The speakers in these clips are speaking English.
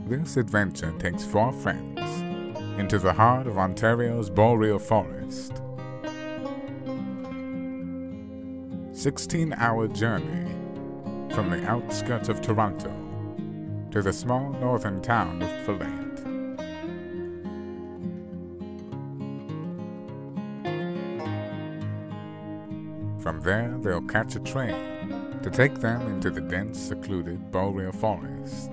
This adventure takes 4 friends into the heart of Ontario's boreal forest. 16-hour journey from the outskirts of Toronto to the small northern town of Fillette. From there, they'll catch a train to take them into the dense, secluded boreal forest.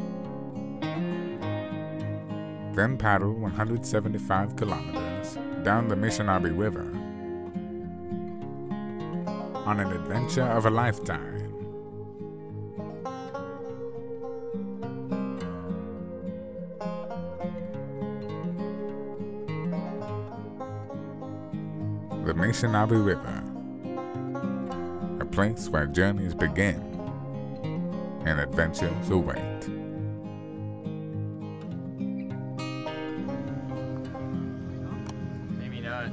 Then paddle 175 kilometers down the Missinaibi River on an adventure of a lifetime. The Missinaibi River, a place where journeys begin and adventures await. Maybe not.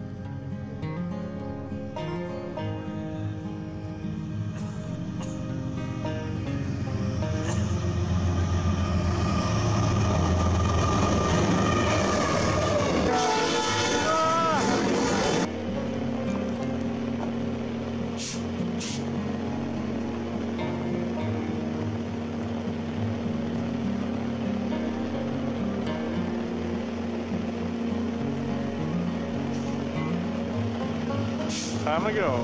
Time to go.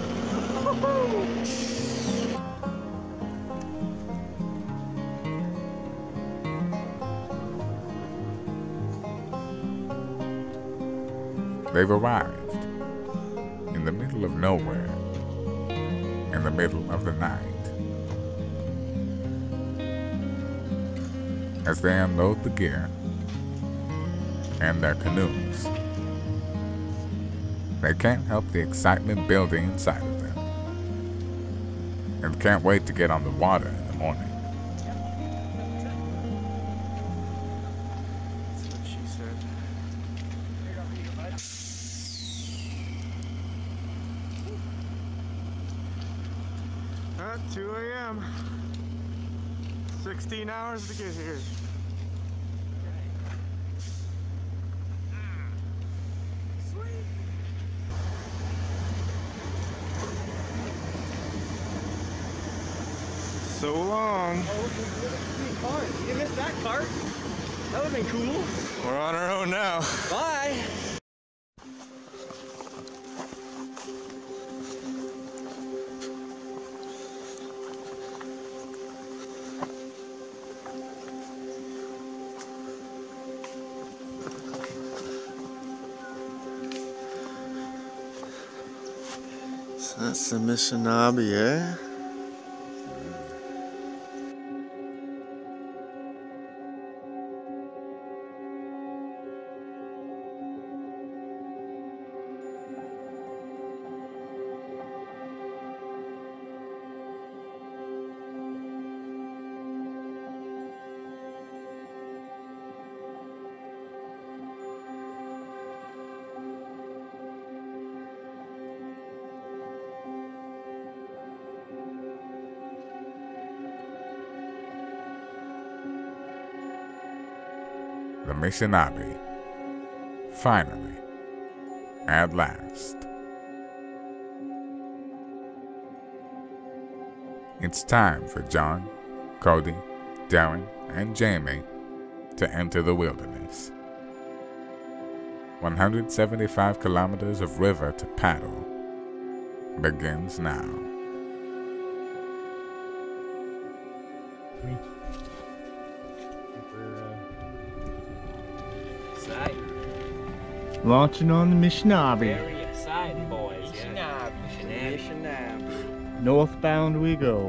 They've arrived in the middle of nowhere, in the middle of the night. As they unload the gear and their canoes, they can't help the excitement building inside of them, and can't wait to get on the water in the morning. That's what she said. 2 a.m. 16 hours to get here. So long. Oh, cars. You didn't miss that car? That would have been cool. We're on our own now. Bye. So that's the Missinaibi, eh? The Missinaibi, finally, at last. It's time for John, Cody, Darren, and Jamie to enter the wilderness. 175 kilometers of river to paddle begins now. Launching on the Missinaibi. Very excited, boys. Missinaibi. Northbound we go.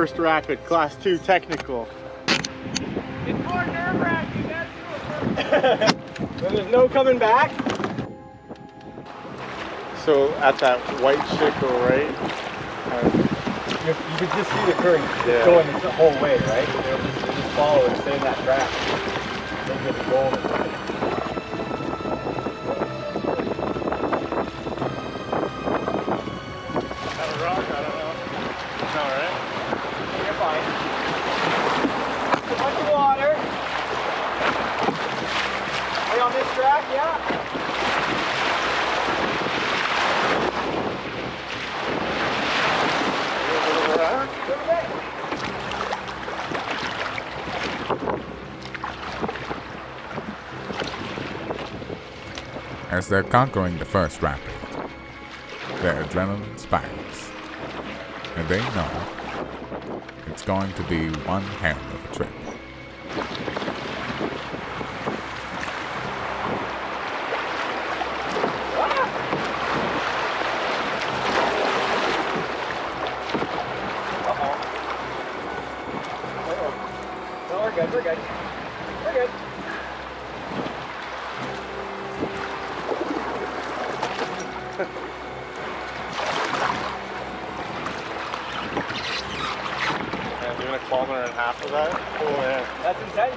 first rapid, class 2 technical. It's more nerve-wracking, that's true. When there's no coming back. So at that white shickle, right? You can just see the current going the whole way, right? They'll just follow and stay in that track. They'll get it going. As they're conquering the first rapid, their adrenaline spikes, and they know it's going to be one hell of a trip. No, we're good, we're good. We're good. And doing 1.5 kilometers of that? Oh man. That's intense.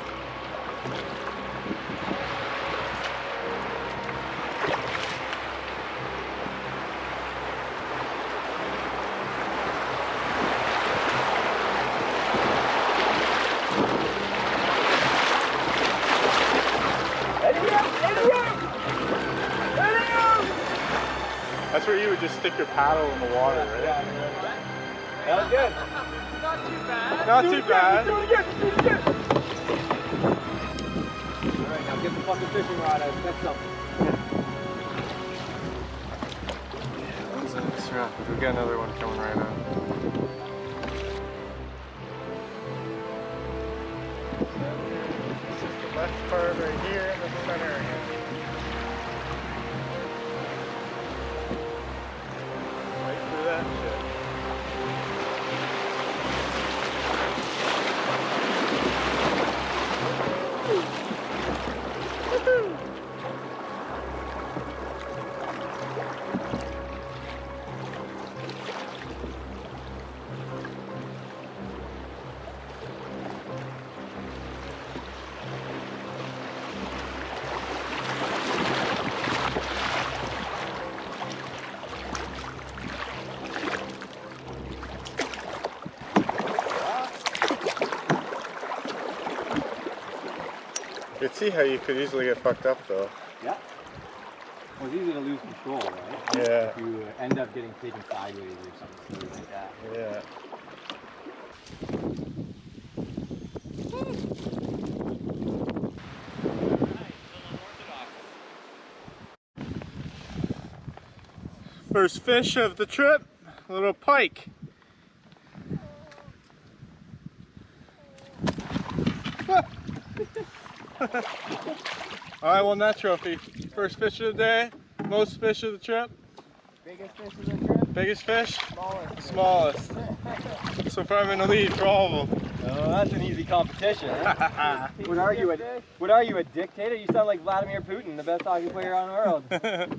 That's where you would just stick your paddle in the water, right? Yeah. That was good. Not too bad. Not too bad. Do it again. Do it again. All right, now get the fucking fishing rod out. Catch something. When's the next rapid? We got another one coming right up. This is the left part right here in the center. Right through that shit. You could see how you could easily get fucked up though. Yeah. Well, it's easy to lose control, right? Yeah. If you end up getting taken sideways or something like that. Yeah. First fish of the trip, a little pike. I won that trophy. First fish of the day, most fish of the trip. Biggest fish of the trip? Biggest fish? Smallest. Smallest. So far I'm in the lead for all of them. Oh, that's an easy competition. Eh? What are you, a dictator? You sound like Vladimir Putin, the best hockey player on the world.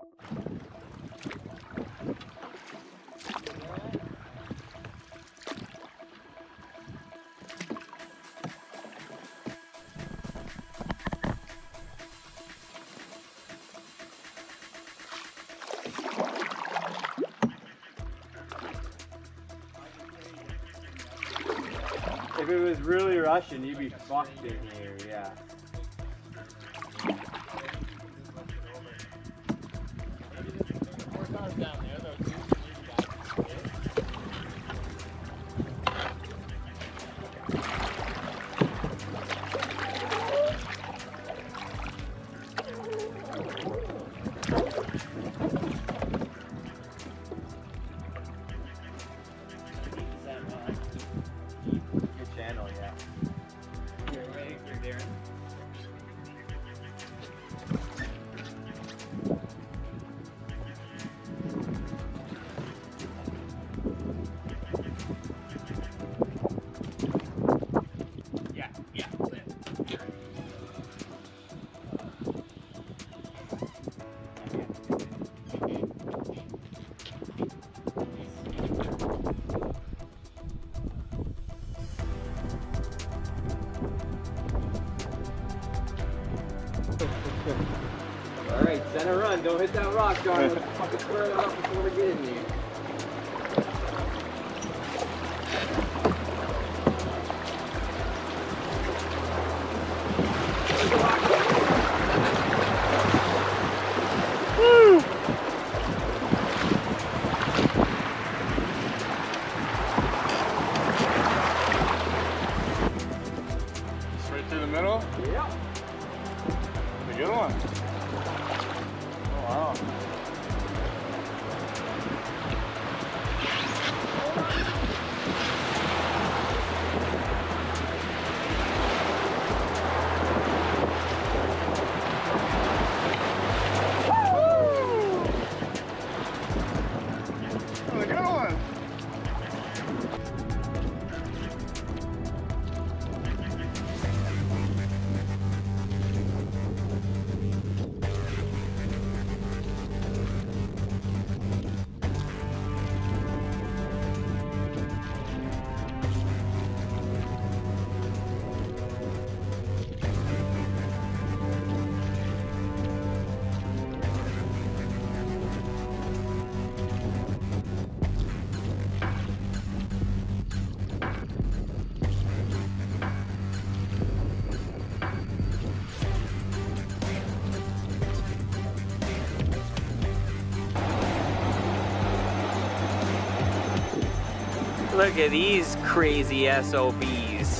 If it was really Russian, you'd be fucked in here, yeah. Alright, center run. Don't hit that rock, John. Let's fucking square it up before we get in there. Woo! Straight through the middle? Yeah. A good one. Oh, wow. Oh, a good one. Look at these crazy SOBs.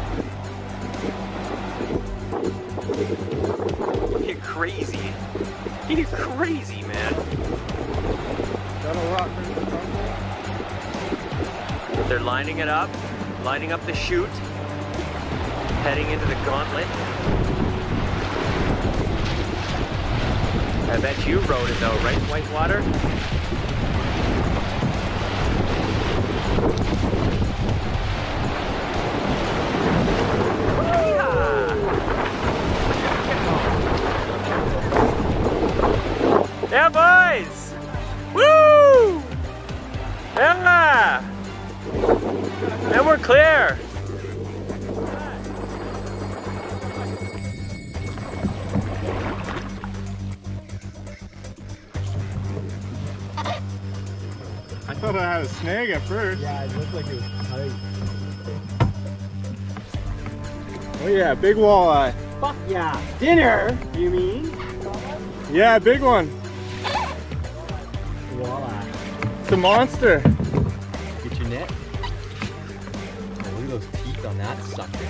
You're crazy. You're crazy, man. They're lining it up, lining up the chute, heading into the gauntlet. I bet you rode it though, right, Whitewater? Yeah, boys! Woo! Yeah! And we're clear! I thought I had a snag at first. Yeah, it looked like it was tight. Oh yeah, big walleye. Fuck yeah. Dinner, you mean? Yeah, big one. Walleye. It's a monster. Get your net. Oh, look at those teeth on that sucker.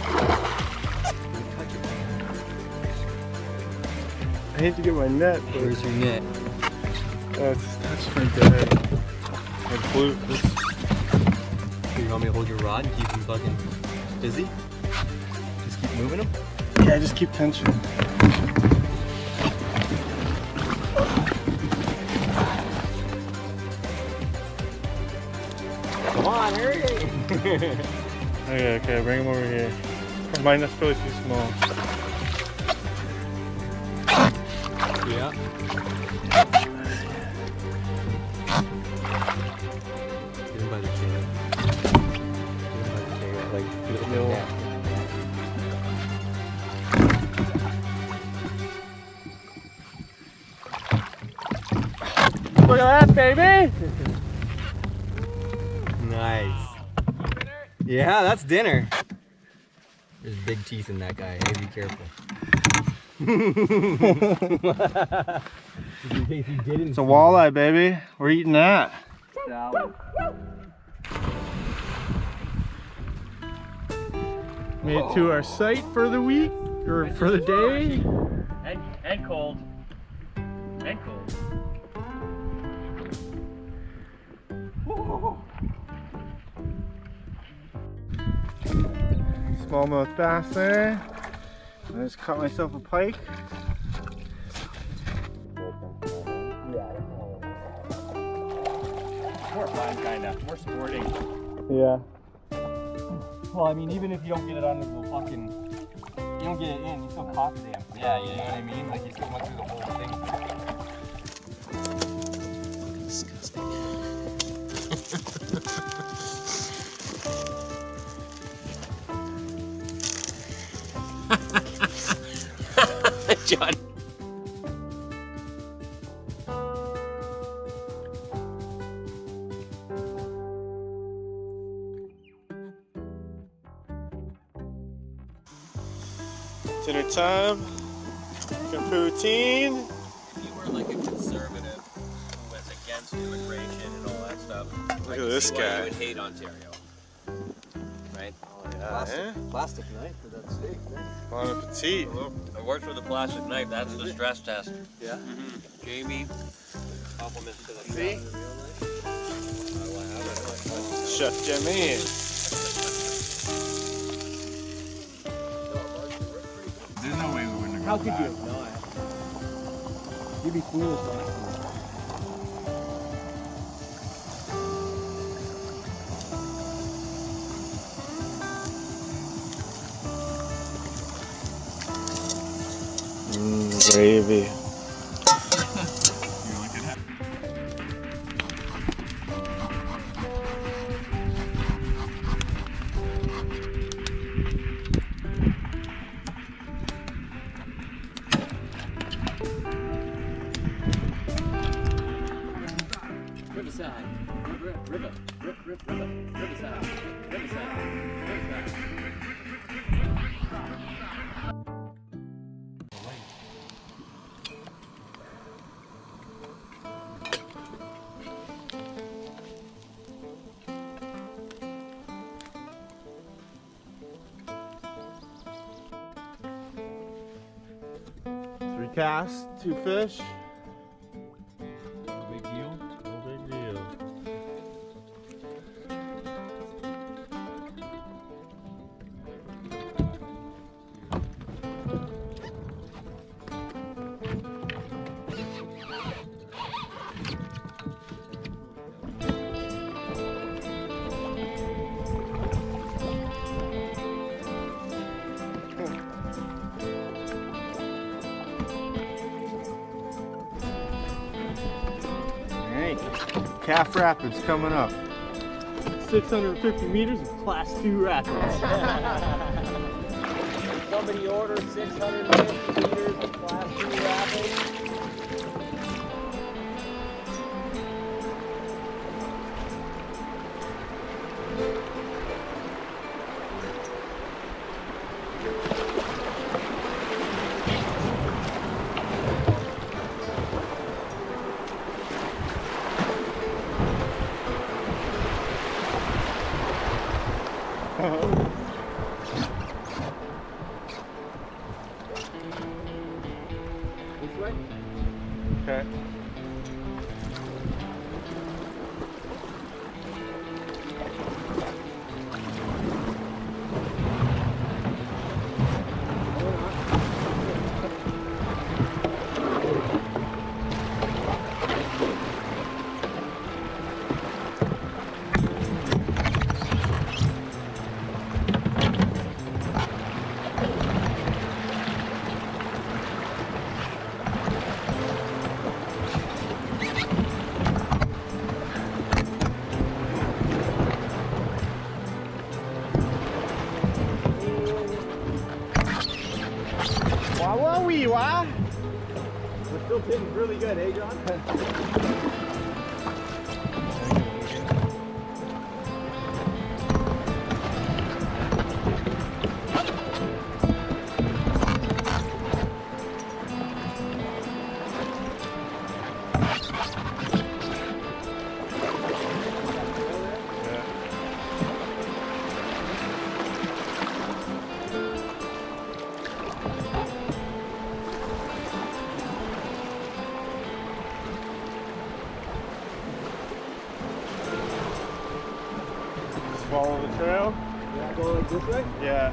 I hate to get my net, but Where's your net? that's right there. I blew this. You want me to hold your rod and keep him fucking busy? Just keep moving him? Yeah, just keep tension. Come on, hurry! Okay, bring him over here. Mine that's probably too small. Yeah. Get him by the tail. Get him by the tail. Like, get him No. down. Look at that, baby! Nice. Yeah, that's dinner. There's big teeth in that guy. You gotta be careful. It's a walleye, baby. We're eating that. Made it to our site for the week, or for the day. And cold. And cold. Smallmouth bass there. I just caught myself a pike. More fun, kinda. More sporting. Yeah. Well, I mean, even if you don't get it on the fucking, you don't get it in, you still caught the damn thing. Yeah, you know what I mean? Like, you still went through the whole thing. Disgusting. John. Dinner time. Poutine. If you were like a conservative who was against immigration and all that stuff, Look at this guy. You would hate Ontario, right? Plastic knife for that steak. Bon appetit. I worked with a plastic knife. That's the stress test. Yeah. Jamie, compliments to the See? chef. Chef Jimmy. There's no way we wouldn't have How gone could back. you? No, you'd be foolish. Gravy. You look at how- 3 casts, 2 fish. No big deal. No big deal. Calf Rapids coming up. 650 meters of Class 2 rapids. Somebody ordered 650 meters of Class 2 rapids. This way? Okay. Wah. We're still hitting really good, eh, John? Follow the trail? Yeah, go like this way? Yeah.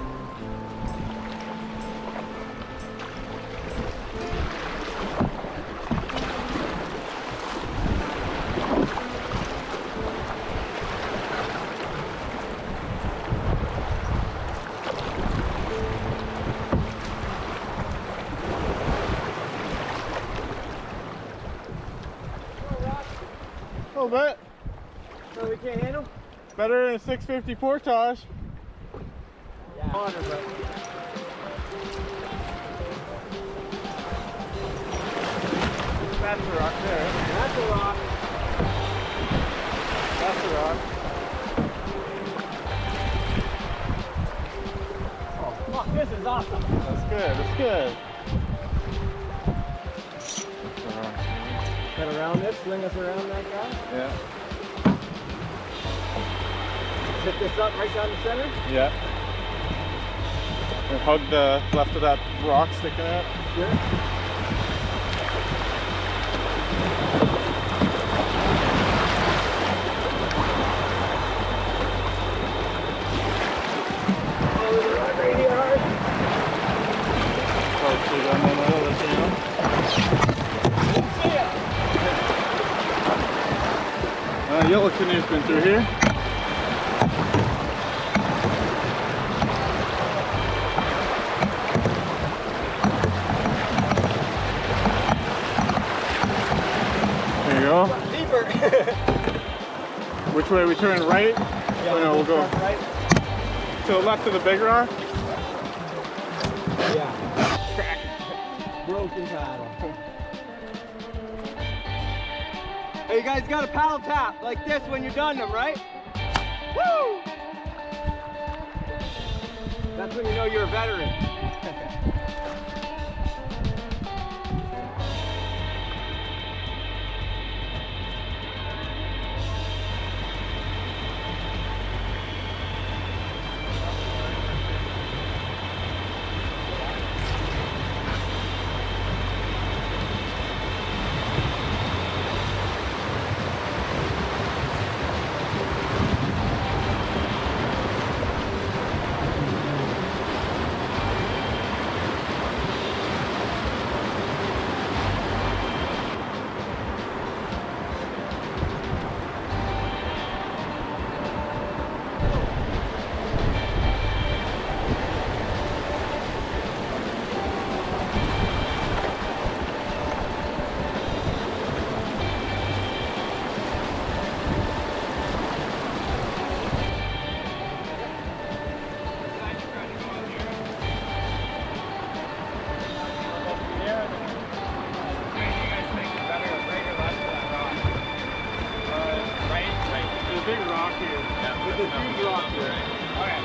A little bit. No, we can't handle? Better than a 650 portage. Yeah. Honor, bro. That's a rock there. That's a rock. That's a rock. Oh, fuck, this is is awesome. That's good, that's good. Get around this, sling us around that guy. Yeah. Hit this up right down the center. Yeah. And hug the left of that rock sticking out. Sure. Yellow canoe's been through here. There you go. Deeper. Which way we turn, right? Yeah, Oh, no, we'll go right. to the left of the big rock. Yeah. Broken paddle. Hey, you guys got a paddle tap like this when you're done them, right? Woo! That's when you know you're a veteran. Big rock here. Yeah, There's a huge rock here. Alright.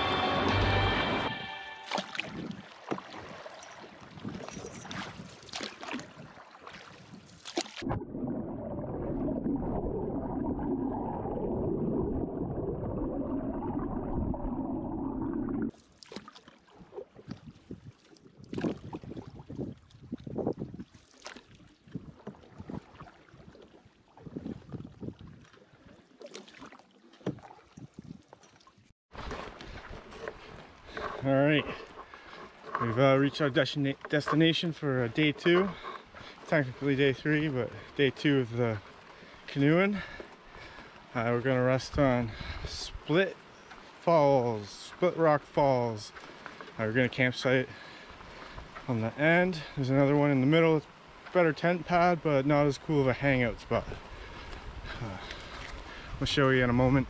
All right, we've reached our destination for day 2. Technically day 3, but day 2 of the canoeing. We're gonna rest on Split Rock Falls. We're gonna campsite on the end. There's another one in the middle. It's a better tent pad, but not as cool of a hangout spot. We'll show you in a moment.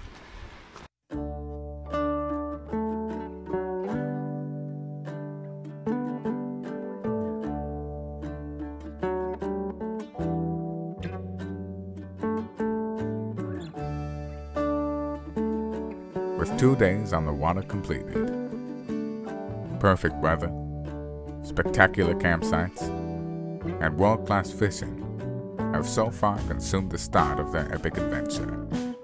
With 2 days on the water completed, perfect weather, spectacular campsites, and world-class fishing have so far consumed the start of their epic adventure.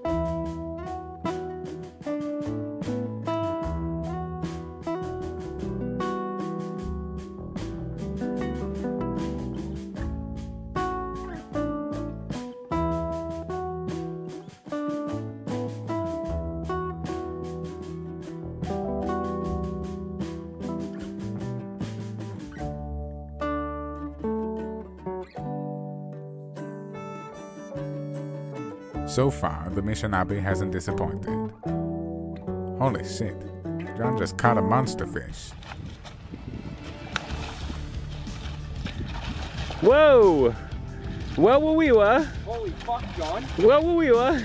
So far, the Missinaibi hasn't disappointed. Holy shit, John just caught a monster fish. Whoa! Well, we were. Holy fuck, John. Well, we were.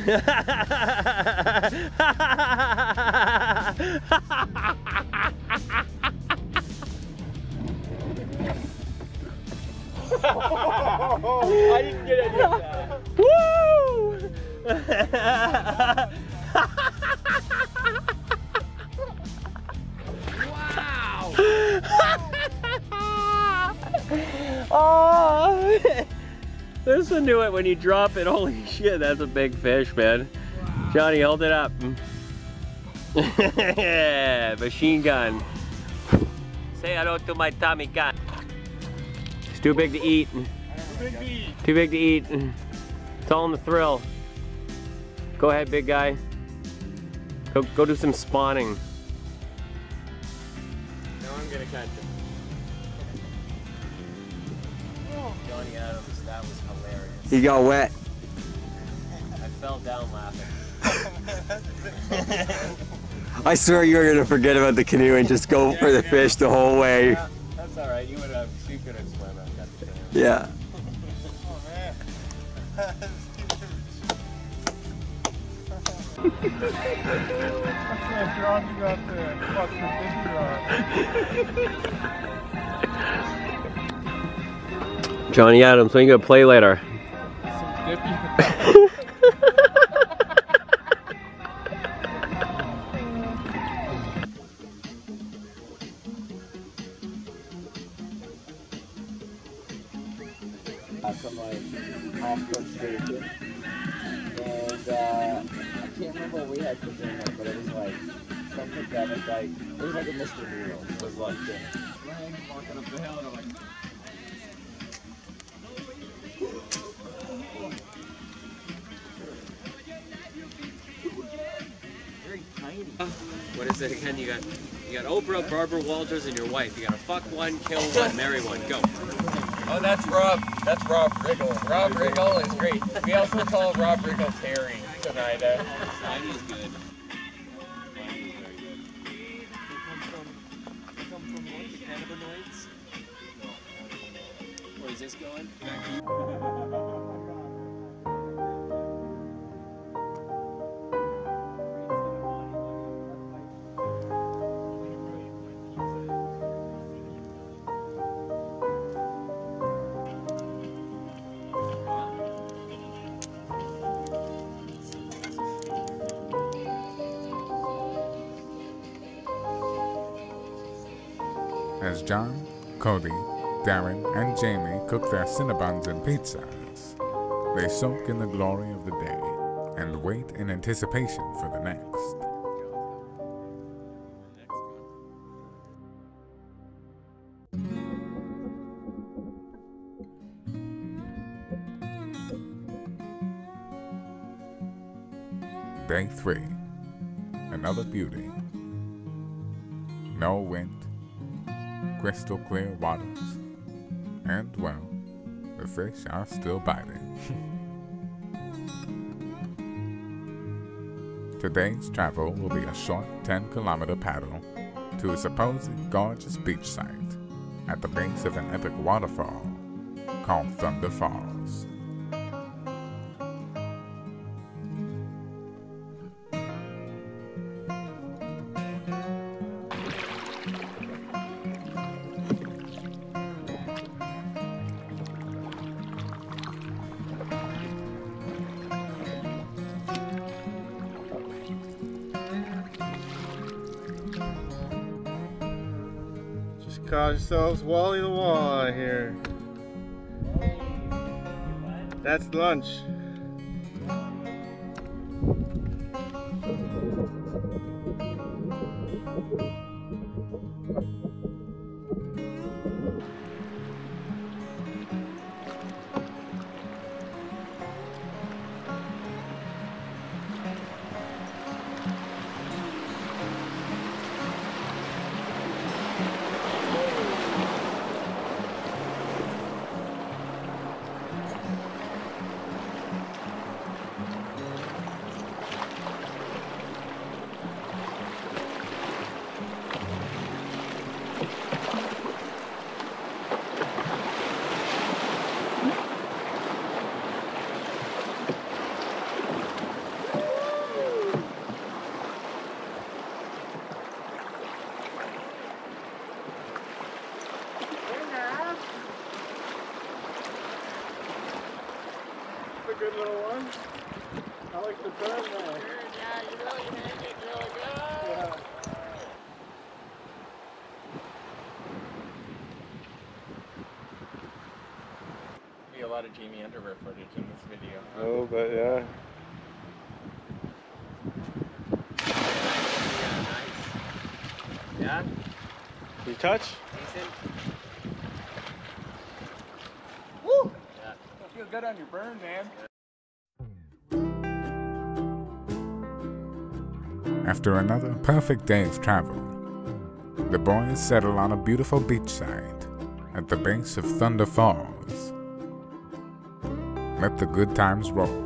I didn't get any of that. Woo! Wow! Oh! Listen to it when you drop it. Holy shit, that's a big fish, man. Wow. Johnny, hold it up. Yeah, machine gun. Say hello to my Tommy gun. It's too big to eat. Too big to eat. It's all in the thrill. Go ahead, big guy. Go do some spawning. Now I'm gonna catch him. Johnny Adams, that was hilarious. He got wet. I fell down laughing. I swear you were gonna forget about the canoe and just go for the fish the whole way. Yeah, that's alright. You could have swam out and got the canoe. Yeah. Oh man. Johnny Adams, when are you gonna play later? Some dippy. From like off-road station, and I can't remember what we had for dinner, but it was like something that was like, it was like a mystery meal. It was like dinner. Walking up the hill and I'm like, very tiny. What is it again? You got Oprah, Barbara Walters, and your wife. You got to fuck one, kill one, marry one. Go. oh, that's Rob. That's Rob Riggle. Rob Riggle is great. We also call Rob Riggle Terry tonight. Tiny is good. Tiny is very good. They come from what? The cannabinoids? No. Where is this going? As John, Cody, Darren, and Jamie cook their Cinnabons and pizzas, they soak in the glory of the day and wait in anticipation for the next. Day 3. Another beauty. No wind, crystal clear waters, and well, the fish are still biting. Today's travel will be a short 10-kilometer paddle to a supposed gorgeous beach site at the base of an epic waterfall called Thunder Falls. Caught ourselves Wally the Walleye here. That's lunch. A good little one. I like the turn there. Yeah, you really made it really good. Yeah. lot of Jamie underwear footage in this video. A little bit, yeah. Yeah, nice. Yeah? You touch? Decent? Woo! Yeah. Don't feel good on your burn, man. After another perfect day of travel, the boys settle on a beautiful beachside at the base of Thunder Falls. Let the good times roll.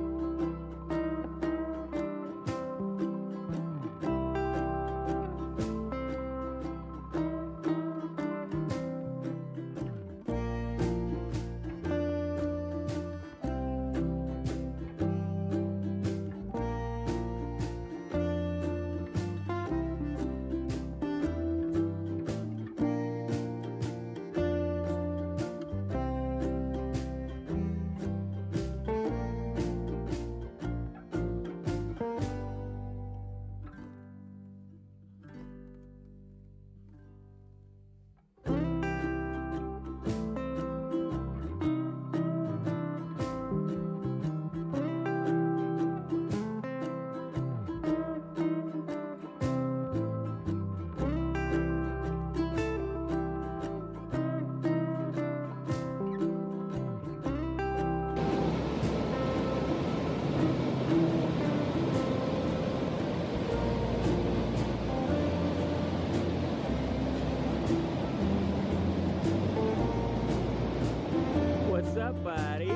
What's up, buddy?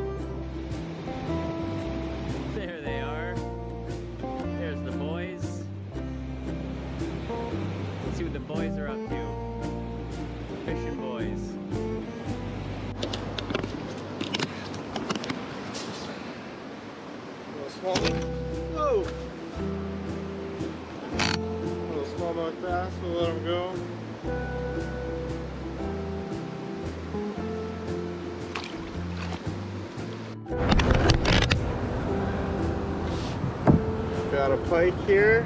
There they are. There's the boys. Let's see what the boys are up to. Fishing boys. Whoa! Little smallmouth bass, we'll let them go. Got a pike here.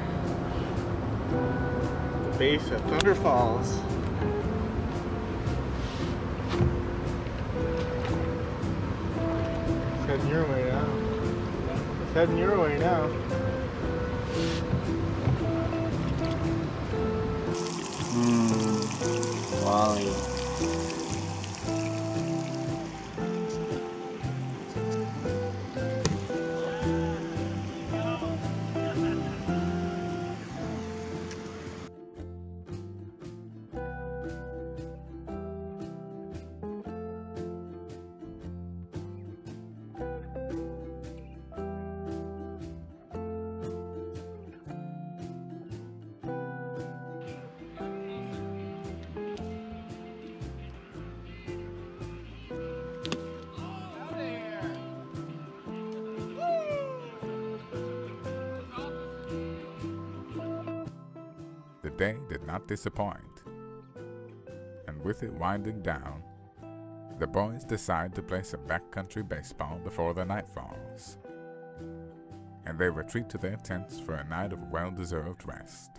The base of Thunder Falls. It's heading your way now. It's heading your way now. Wally. The day did not disappoint, and with it winding down, the boys decide to play some backcountry baseball before the night falls, and they retreat to their tents for a night of well-deserved rest.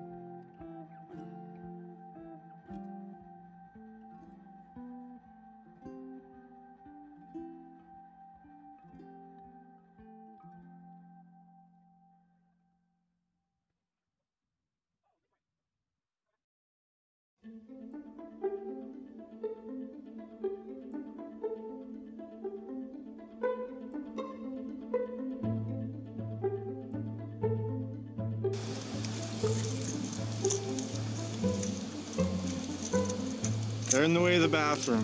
They're in the way of the bathroom.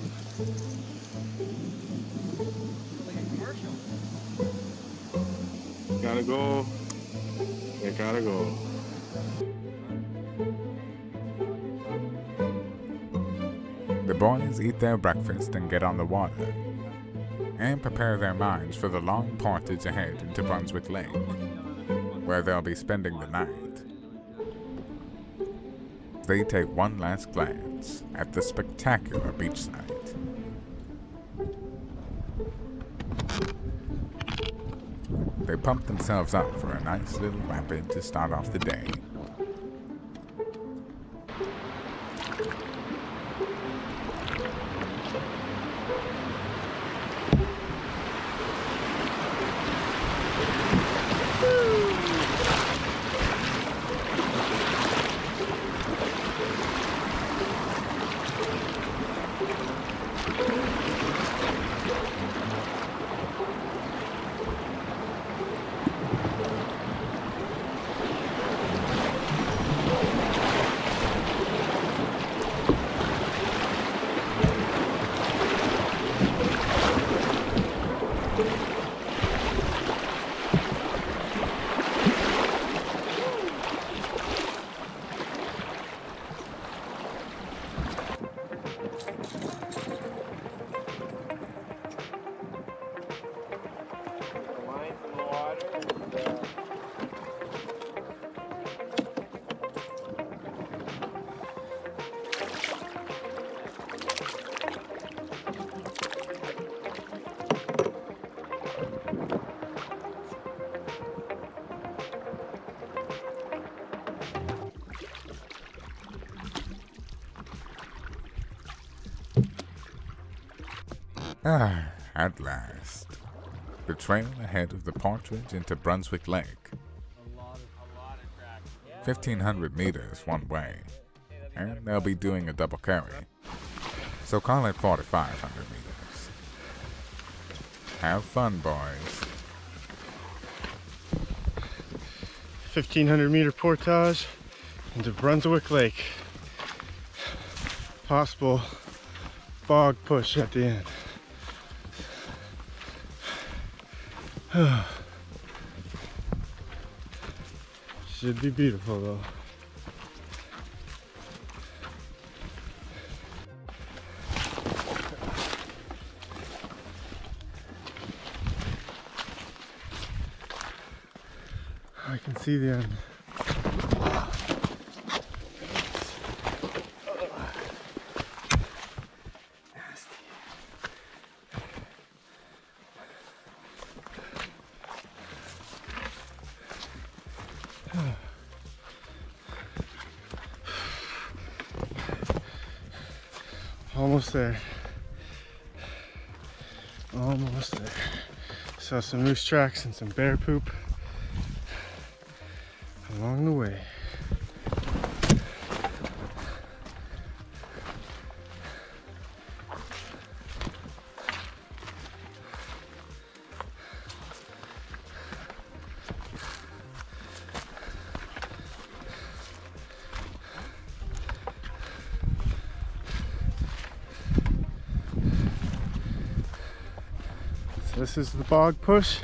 Gotta go. They gotta go. The boys eat their breakfast and get on the water, and prepare their minds for the long portage ahead into Brunswick Lake, where they'll be spending the night. They take one last glance at the spectacular beachside. They pump themselves up for a nice little rapid to start off the day. Ah, at last. The trail ahead of the Partridge into Brunswick Lake. 1,500 meters one way, and they'll be doing a double carry. So call it 4,500 meters. Have fun, boys. 1,500 meter portage into Brunswick Lake. Possible bog push at the end. Should be beautiful though. I can see the end. Almost there. Almost there. Saw some moose tracks and some bear poop along the way. This is the bog push.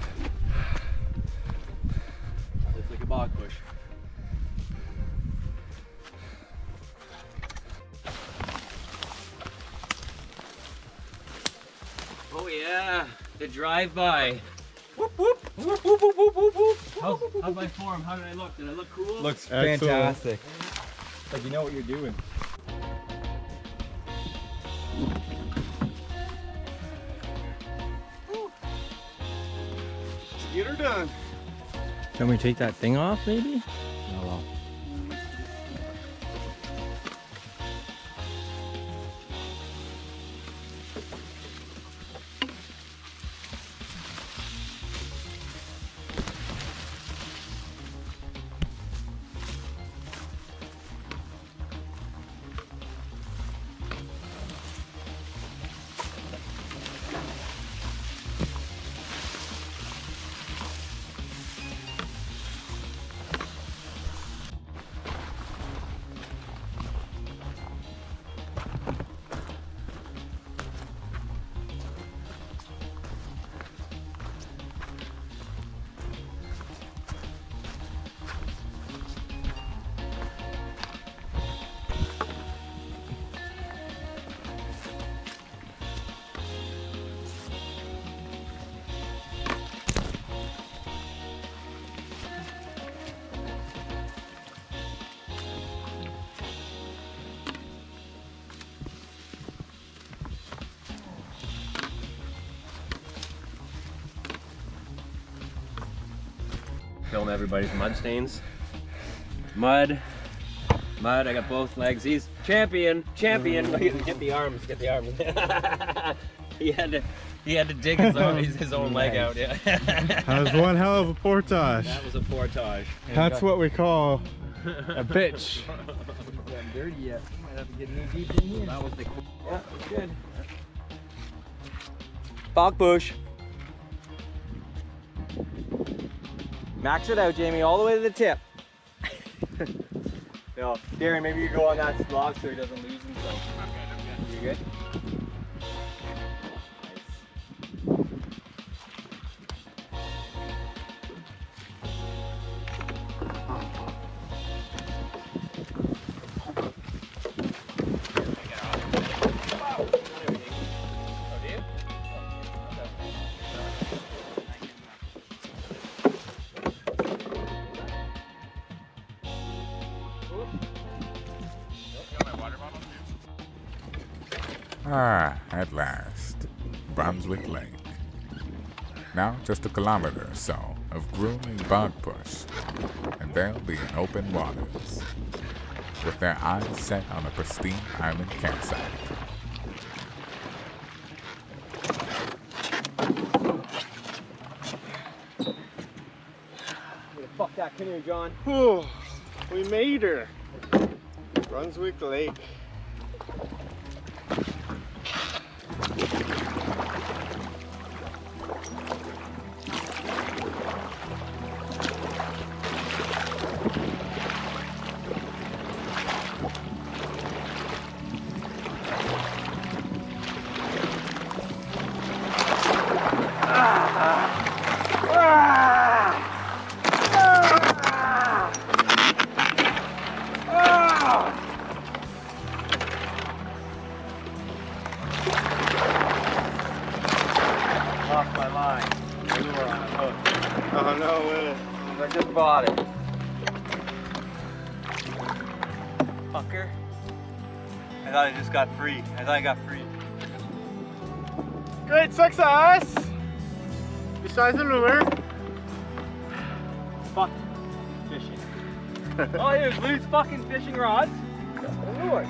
Looks like a bog push. Oh yeah, the drive-by. Whoop whoop whoop whoop whoop whoop whoop whoop. How's my form? How did I look? Did I look cool? Looks Excellent. fantastic. Like you know what you're doing. Get her done. Can we take that thing off maybe? Oh well. Film everybody's mud stains. Mud. I got both legs. He's champion. Get the arms. he had to dig his own leg out. Yeah. That was one hell of a portage. That was a portage. That's what we call a bitch. Not dirty yet. Might have to get knee deep in here. That was the yeah, good. Bog push. Max it out, Jamie, all the way to the tip. No, Darren, maybe you go on that log so he doesn't lose himself. I'm good. You good? Ah, at last. Brunswick Lake. Now just a kilometer or so of grueling bog push, and they'll be in open waters, with their eyes set on a pristine island campsite. that canoe, John. Whew, we made her. Brunswick Lake. Lost my line. Galore on a hook. Oh no way. I just bought it. Fucker. I thought I just got free. I thought I got free. Great success! Besides the lure. Fuck fishing. All I do is lose fucking fishing rods and lures.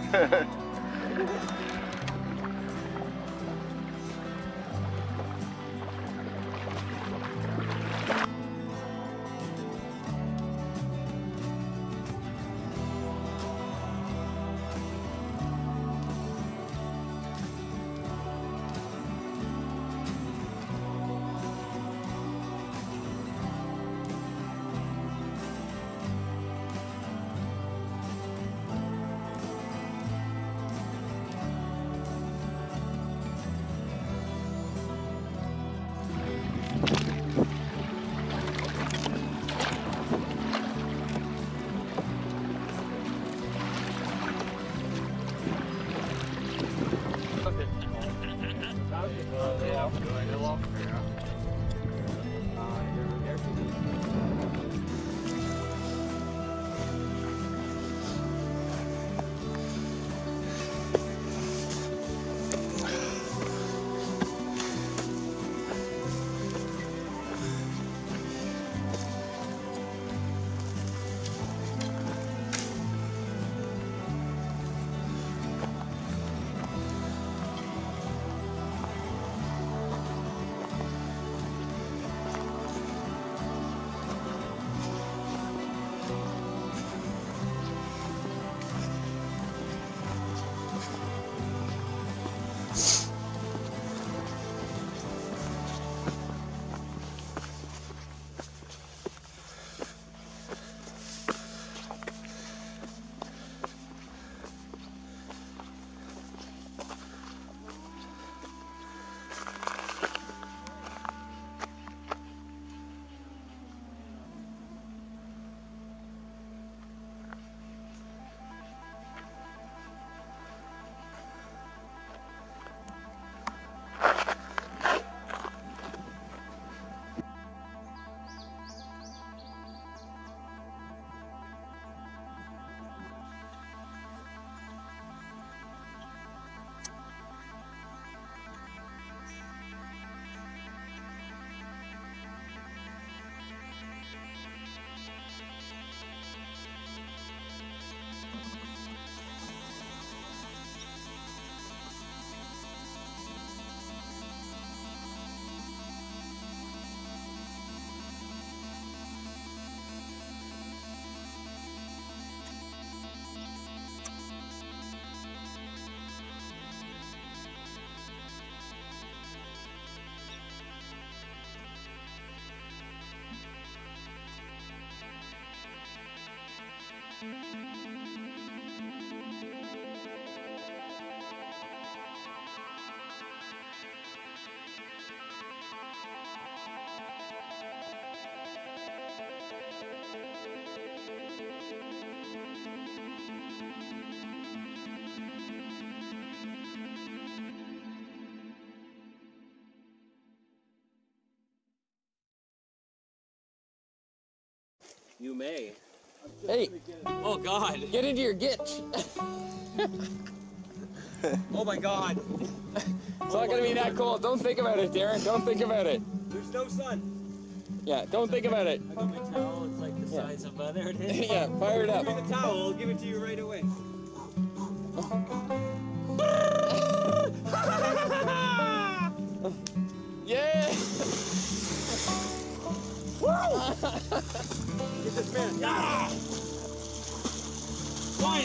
You may. Hey, Oh God. get into your gitch. Oh my God. It's not gonna be that cold. Don't think about it, Darren. Don't think about it. There's no sun. Yeah, don't think about it. I got my towel. It's like the size of there it is. Yeah, fire it up. Give me the towel. I'll give it to you right away. Yeah. Get this man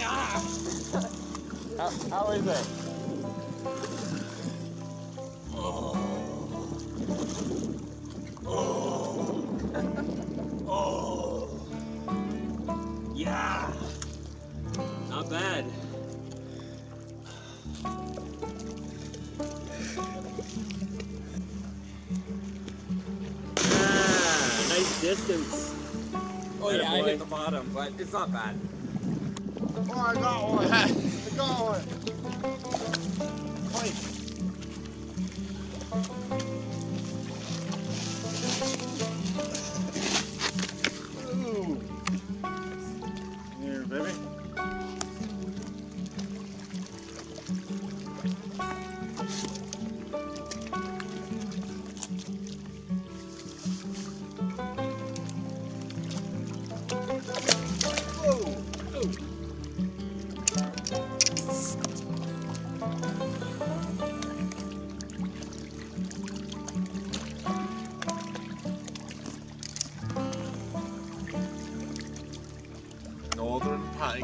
How is it? Yeah. Not bad. Nice distance. Oh yeah, I hit the bottom, but it's not bad. Oh, I got one. I got one. Ooh. Here, baby. Northern pike,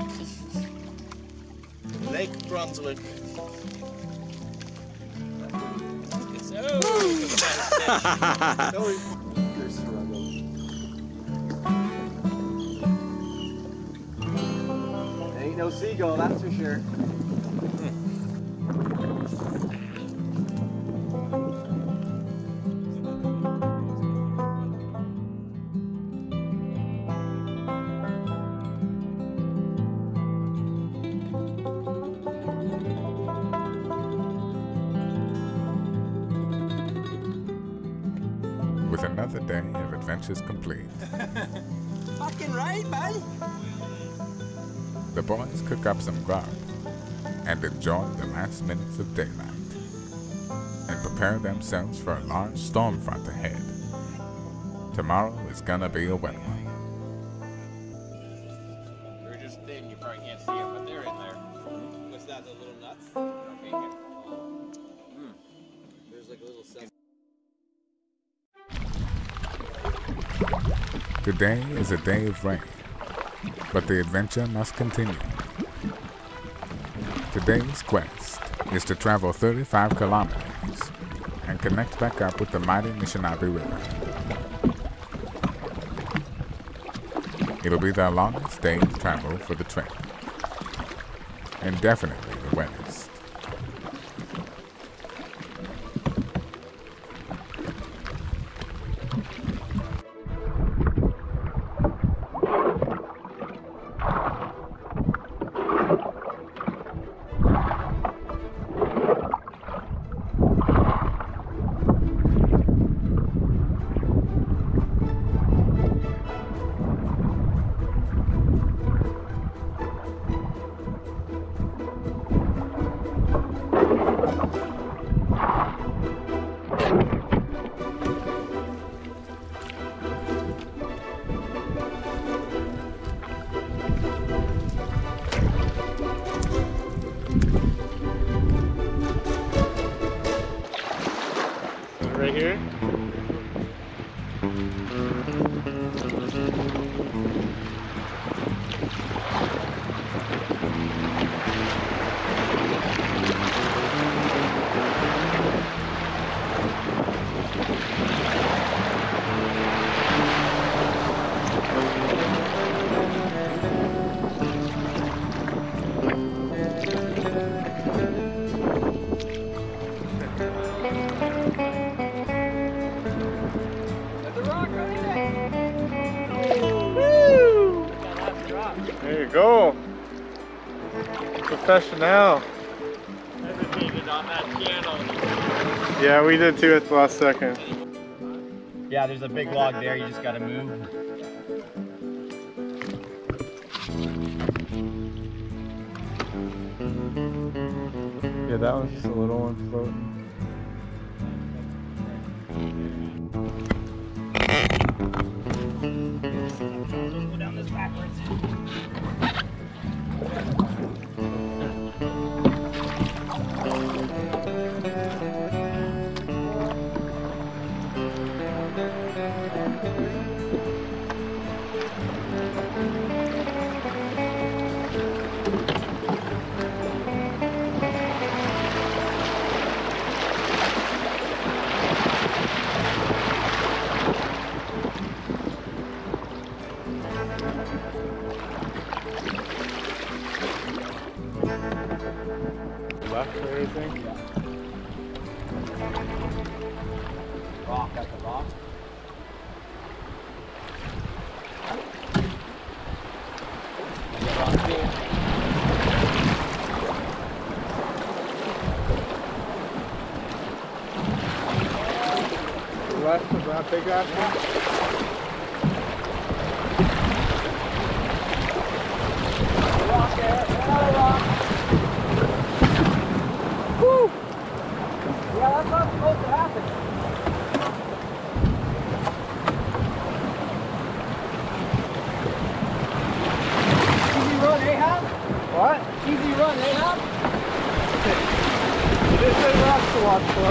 Lake Brunswick. Ain't no seagull, that's for sure. With another day of adventures complete, Fucking right, man. the boys cook up some grub and enjoy the last minutes of daylight and prepare themselves for a large storm front ahead. Tomorrow is gonna be a wet one. They're just thin, you probably can't see them, but they're in there. What's that, the little nuts? Okay. There's like a little cell. Today is a day of rain, but the adventure must continue. Today's quest is to travel 35 kilometers and connect back up with the mighty Missinaibi River. It'll be their longest day of travel for the trip, and definitely the wettest. Right here. There you go. Professional. Hesitated on that channel. Yeah, we did too at the last second. Yeah, there's a big log there, you just gotta move. Yeah, that one's just a little one floating. Go down this backwards. everything. Yeah. Rock at the rock. Left of that big ass one. Rock there, another rock. Woo! Yeah, that's not supposed to happen. Easy run, Ahab? What? Easy run, Ahab? You did say rocks to watch for.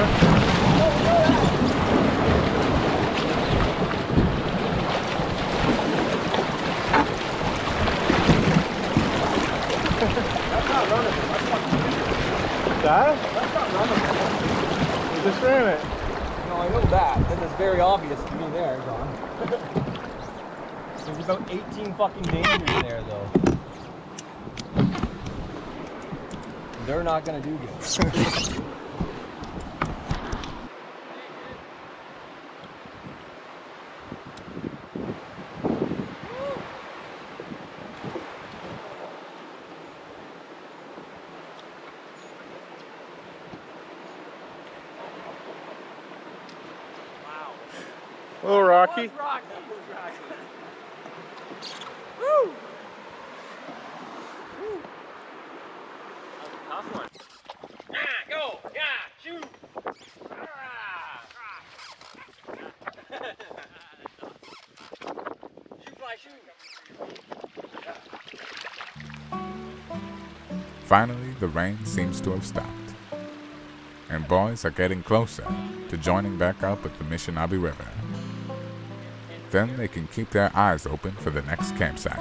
That's not running. That? That's not running. You just ran it. No, I know that. That is very obvious to me there, John. There's about 18 fucking dangers there, though. They're not gonna do good. A little rocky. Woo! Tough one. Go! Yeah! Shoot! Shoot, fly, shoot! Finally, the rain seems to have stopped, and boys are getting closer to joining back up at the Missinaibi River. Then they can keep their eyes open for the next campsite.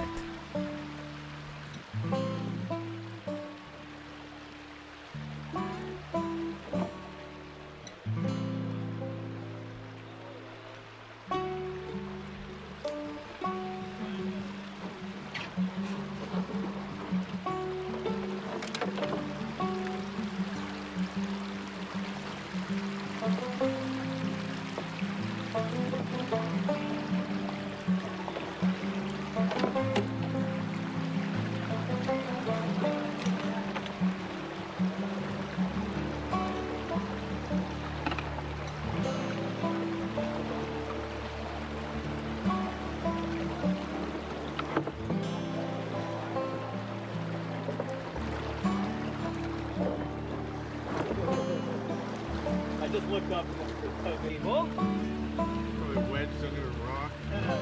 I just looked up and people. Probably wedged under a rock.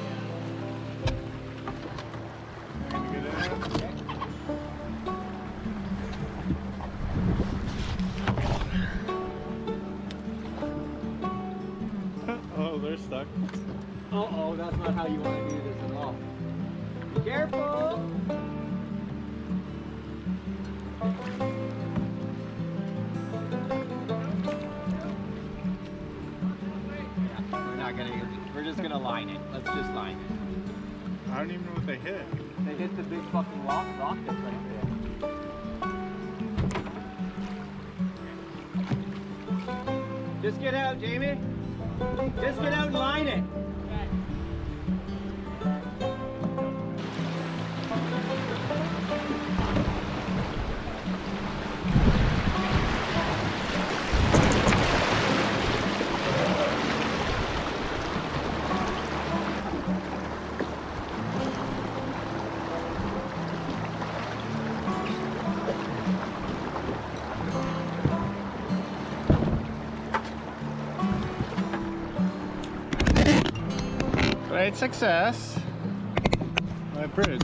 Gonna get in. Oh, they're stuck. Uh-oh, that's not how you want to do this at all. Be careful! We're just gonna line it. Let's just line it. I don't even know what they hit. They hit the big fucking rock that's right there. Just get out, Jamie. Just get out and line it. Great success. My bridge.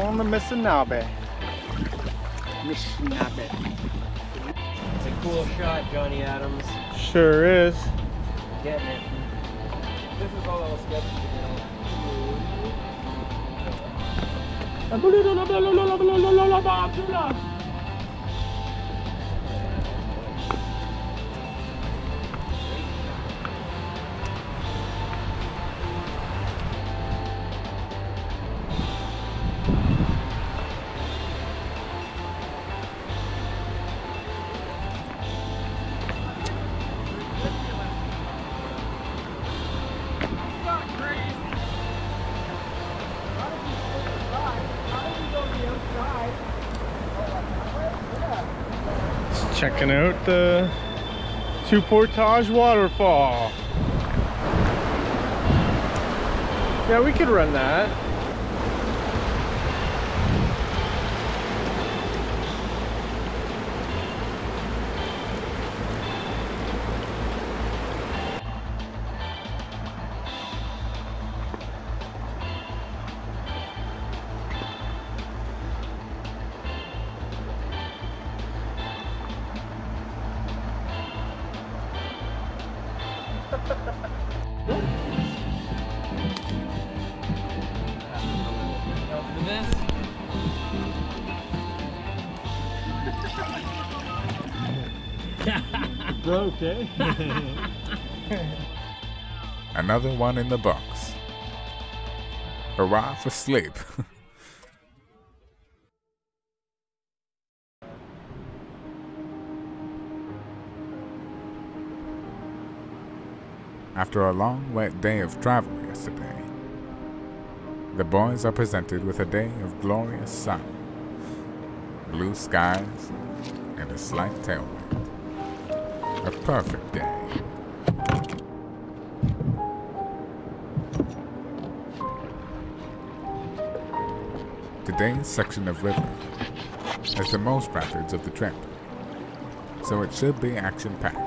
on the Missinaibi. Missinaibi. It's a cool shot, Johnny Adams. Sure is. Getting it. This is all a little sketchy, Checking out the Two Portage waterfall. Yeah, we could run that. Okay. Another one in the box. Hurrah for sleep. After a long, wet day of travel yesterday, the boys are presented with a day of glorious sun, blue skies, and a slight tailwind. A perfect day. Today's section of river has the most rapids of the trip, so it should be action-packed.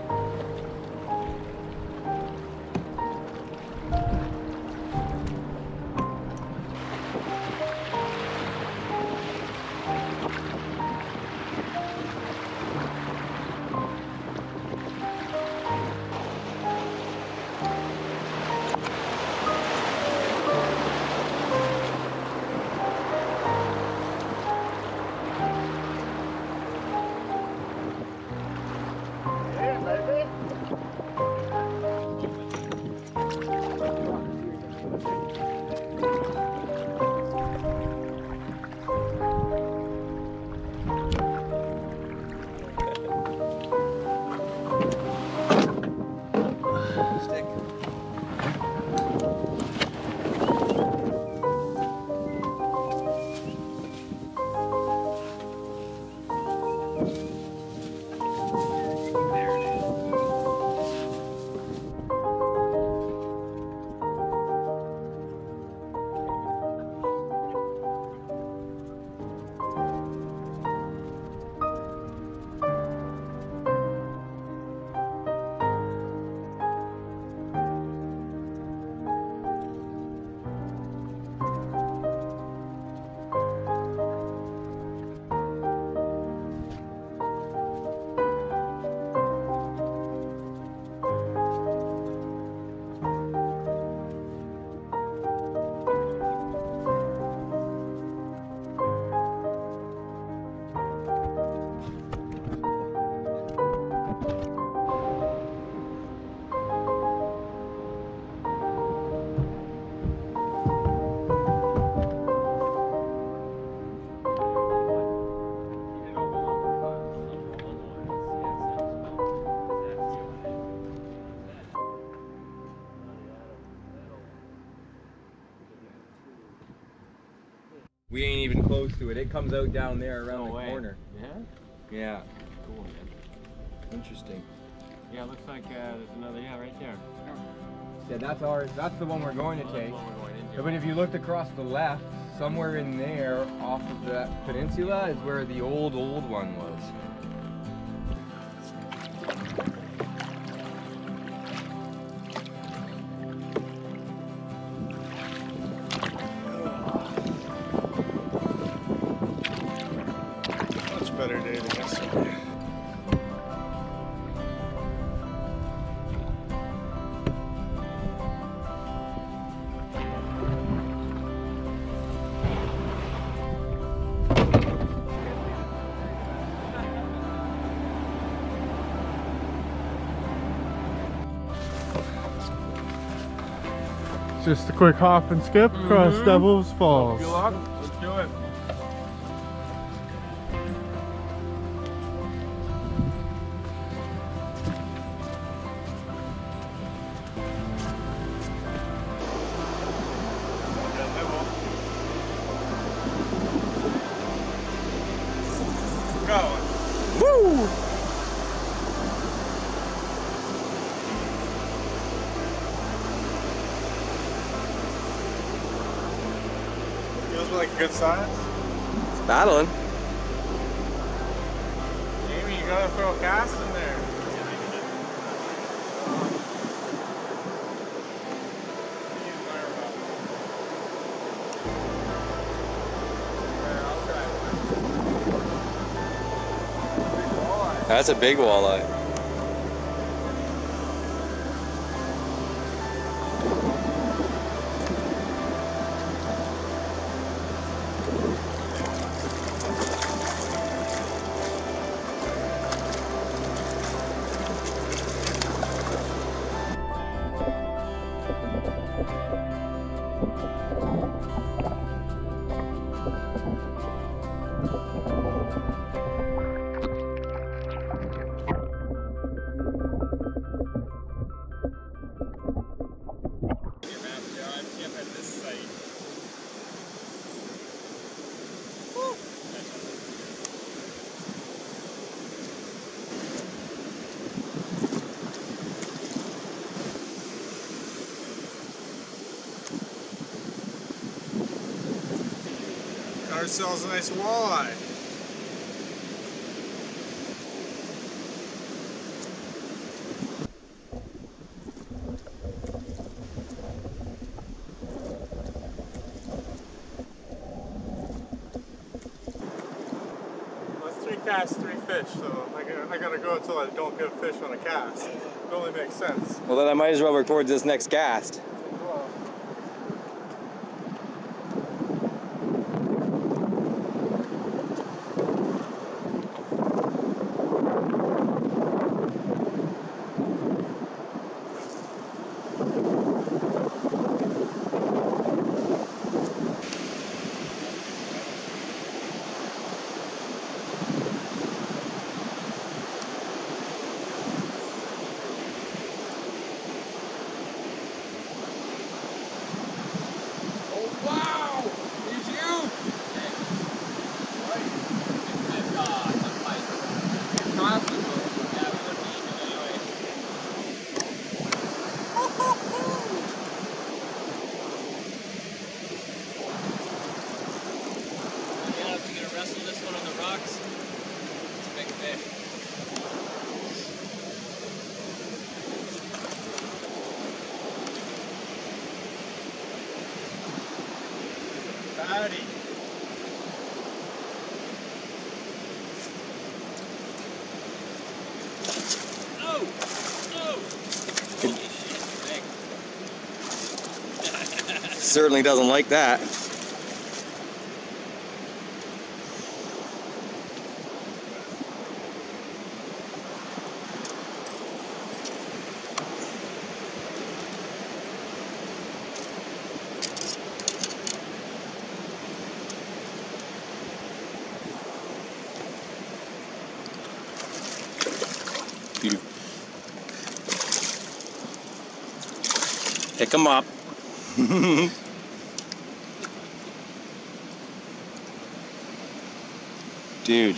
We ain't even close to it. It comes out down there around the way. corner. Yeah? Yeah. Cool, man. Interesting. Yeah, it looks like there's another, yeah, right there. Yeah, that's ours. That's the one we're going to Oh, take. that's what we're going into. But if you looked across the left, somewhere in there, off of that peninsula, is where the old one was. Just a quick hop and skip across Devil's Falls. Good luck. Let's do it. Woo! Feels like a good size. It's battling. Amy, you gotta throw a cast in there. That's a big walleye. Ourselves a nice walleye. That's 3 casts, 3 fish, so I gotta go until I don't get a fish on a cast. It only makes sense. Well, then I might as well record this next cast. Howdy. Oh! Oh! Holy shit, big. Certainly doesn't like that. Pick them up. Dude.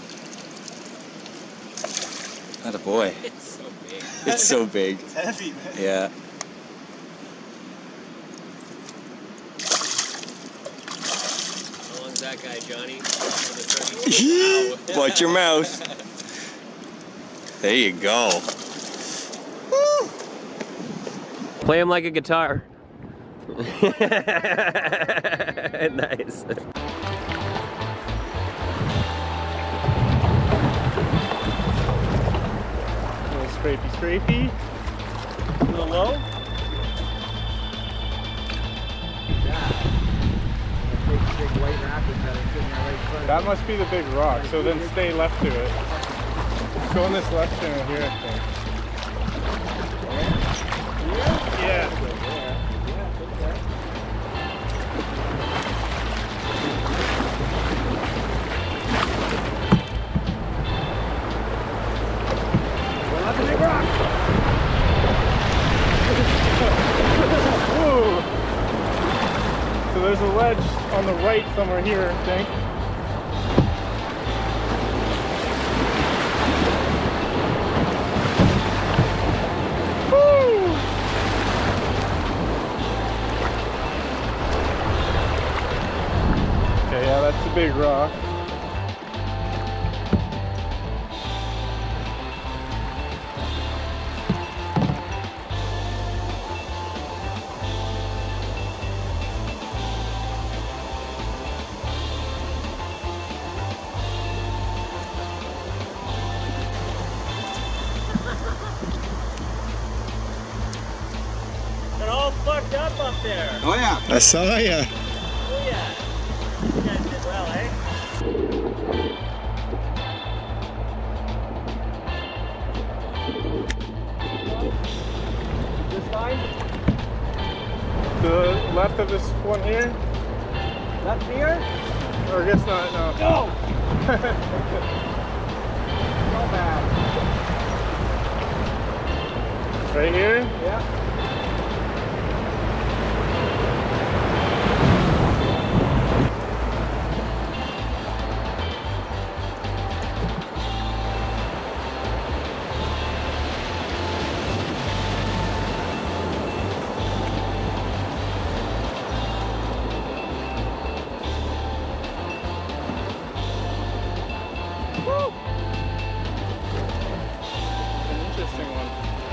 Atta boy. It's so big. It's so big. It's heavy, man. Yeah. How long's that guy, Johnny? Wow. Watch your mouth. There you go. Play him like a guitar. Nice. A little scrapey. A little low. That must be the big rock, so then stay left to it. Go on this left channel here, I think. Yeah. Whoa. So there's a ledge on the right somewhere here, I think. Woo. Okay, yeah, that's a big rock. They're all fucked up there. Oh yeah. I saw ya. Oh yeah. You guys did well, eh? This line? To the left of this one here? Left here? Or I guess not, no. No! So bad. Right here? Yeah. An interesting one.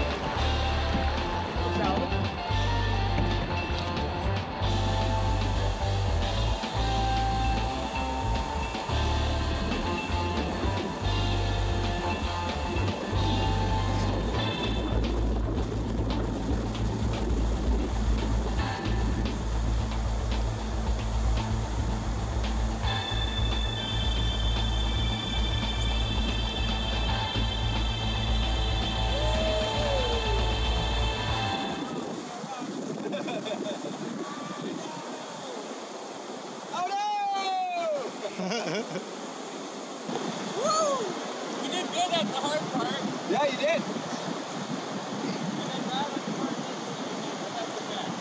You did good at the hard part. Yeah, you did. And then that was the part that's the best.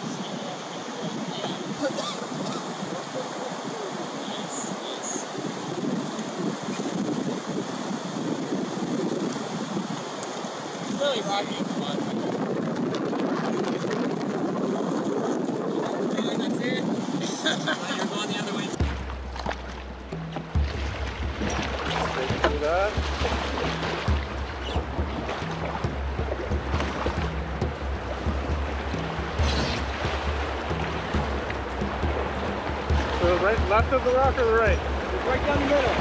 Nice. It's really rocky at the bottom. That's it. You're going the other way. Do that. So right, left of the rock or the right? It's right down the middle.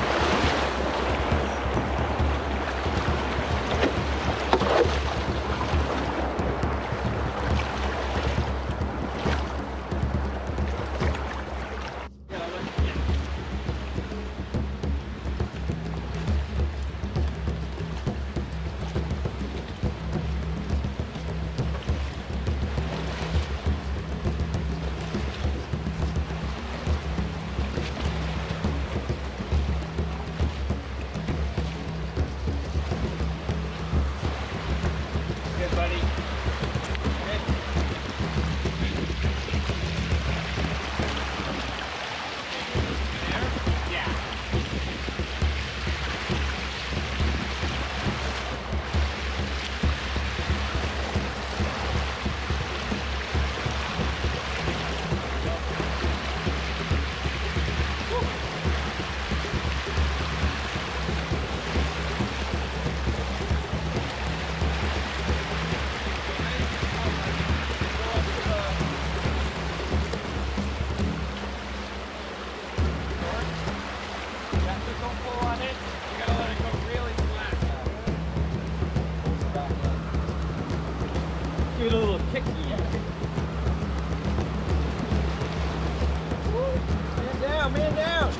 Good, buddy. Yeah. Give it a little kicky. Man down, man down.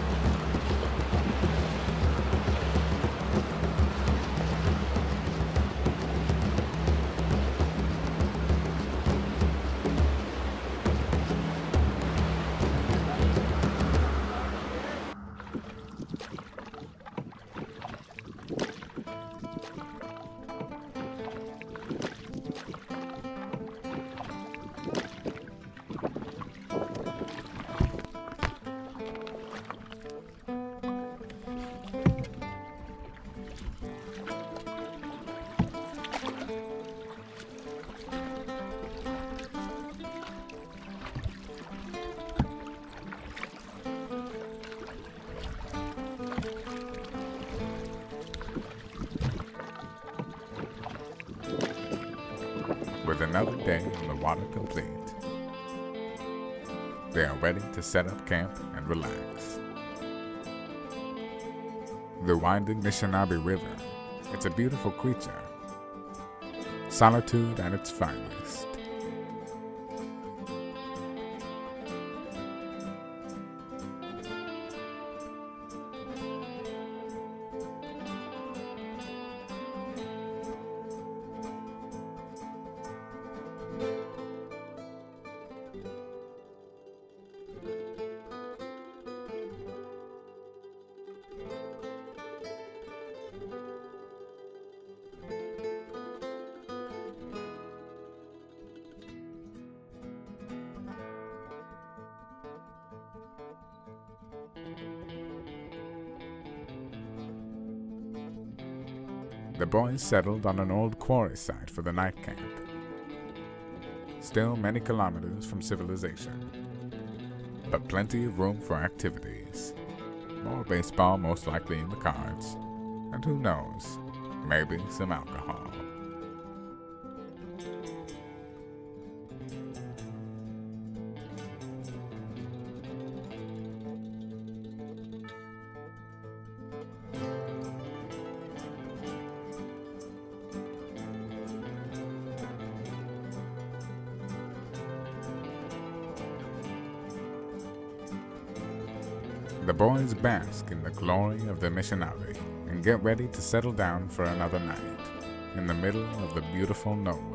another day on the water complete, they are ready to set up camp and relax. The winding Missinaibi River, it's a beautiful creature. Solitude at its finest. The boys settled on an old quarry site for the night camp. Still many kilometers from civilization, but plenty of room for activities. More baseball most likely in the cards, and who knows, maybe some alcohol. The boys bask in the glory of the Missinaibi and get ready to settle down for another night in the middle of the beautiful nowhere.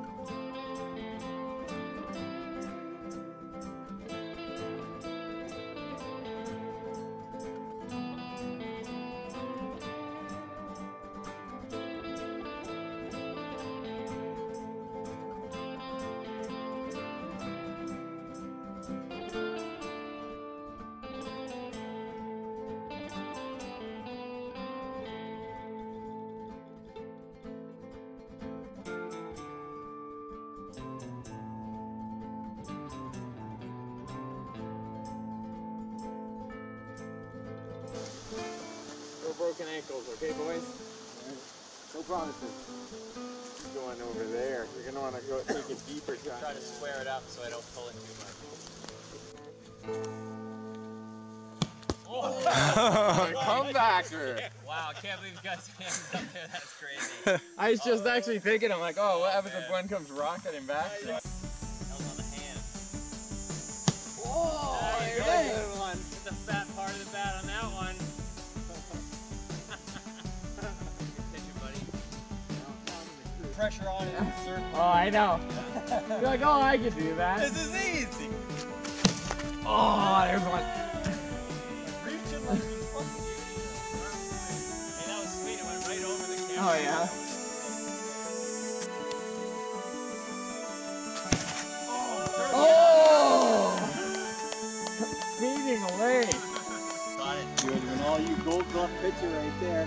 No broken ankles, okay, boys? No promises. Going over there. You're gonna want to go take a deeper shot. Try to square it up so I don't pull it too much. Comebacker! Wow, I can't believe you guys hands up there. That's crazy. I was just actually thinking, I'm like, oh, what happens if one comes rocketing back? Held on the hand. Oh, Nice. good one. Get the fat part of the bat on that one. Pitch it, buddy. Pressure on it in a certain Oh, I know. You're like, oh, I can do that. This is easy. Oh, there's one. Reach it like you're supposed to. Hey, that was sweet. It went right over the camera. Oh, yeah. Oh! Speeding away. Got it. Good, and all you gold glove pitcher right there.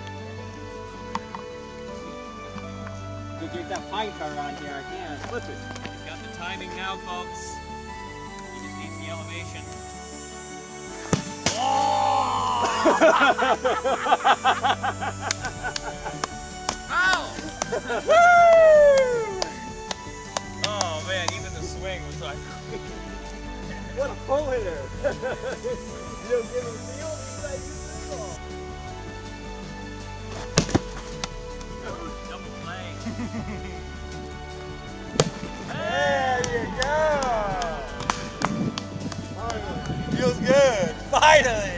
You get that pine car on here, I can't flip it. He's got the timing now, folks. He just needs the elevation. Oh man, even the swing was like. What a pull hitter! You don't give him a feel, he's like, Double play. there you go! Feels good! Finally!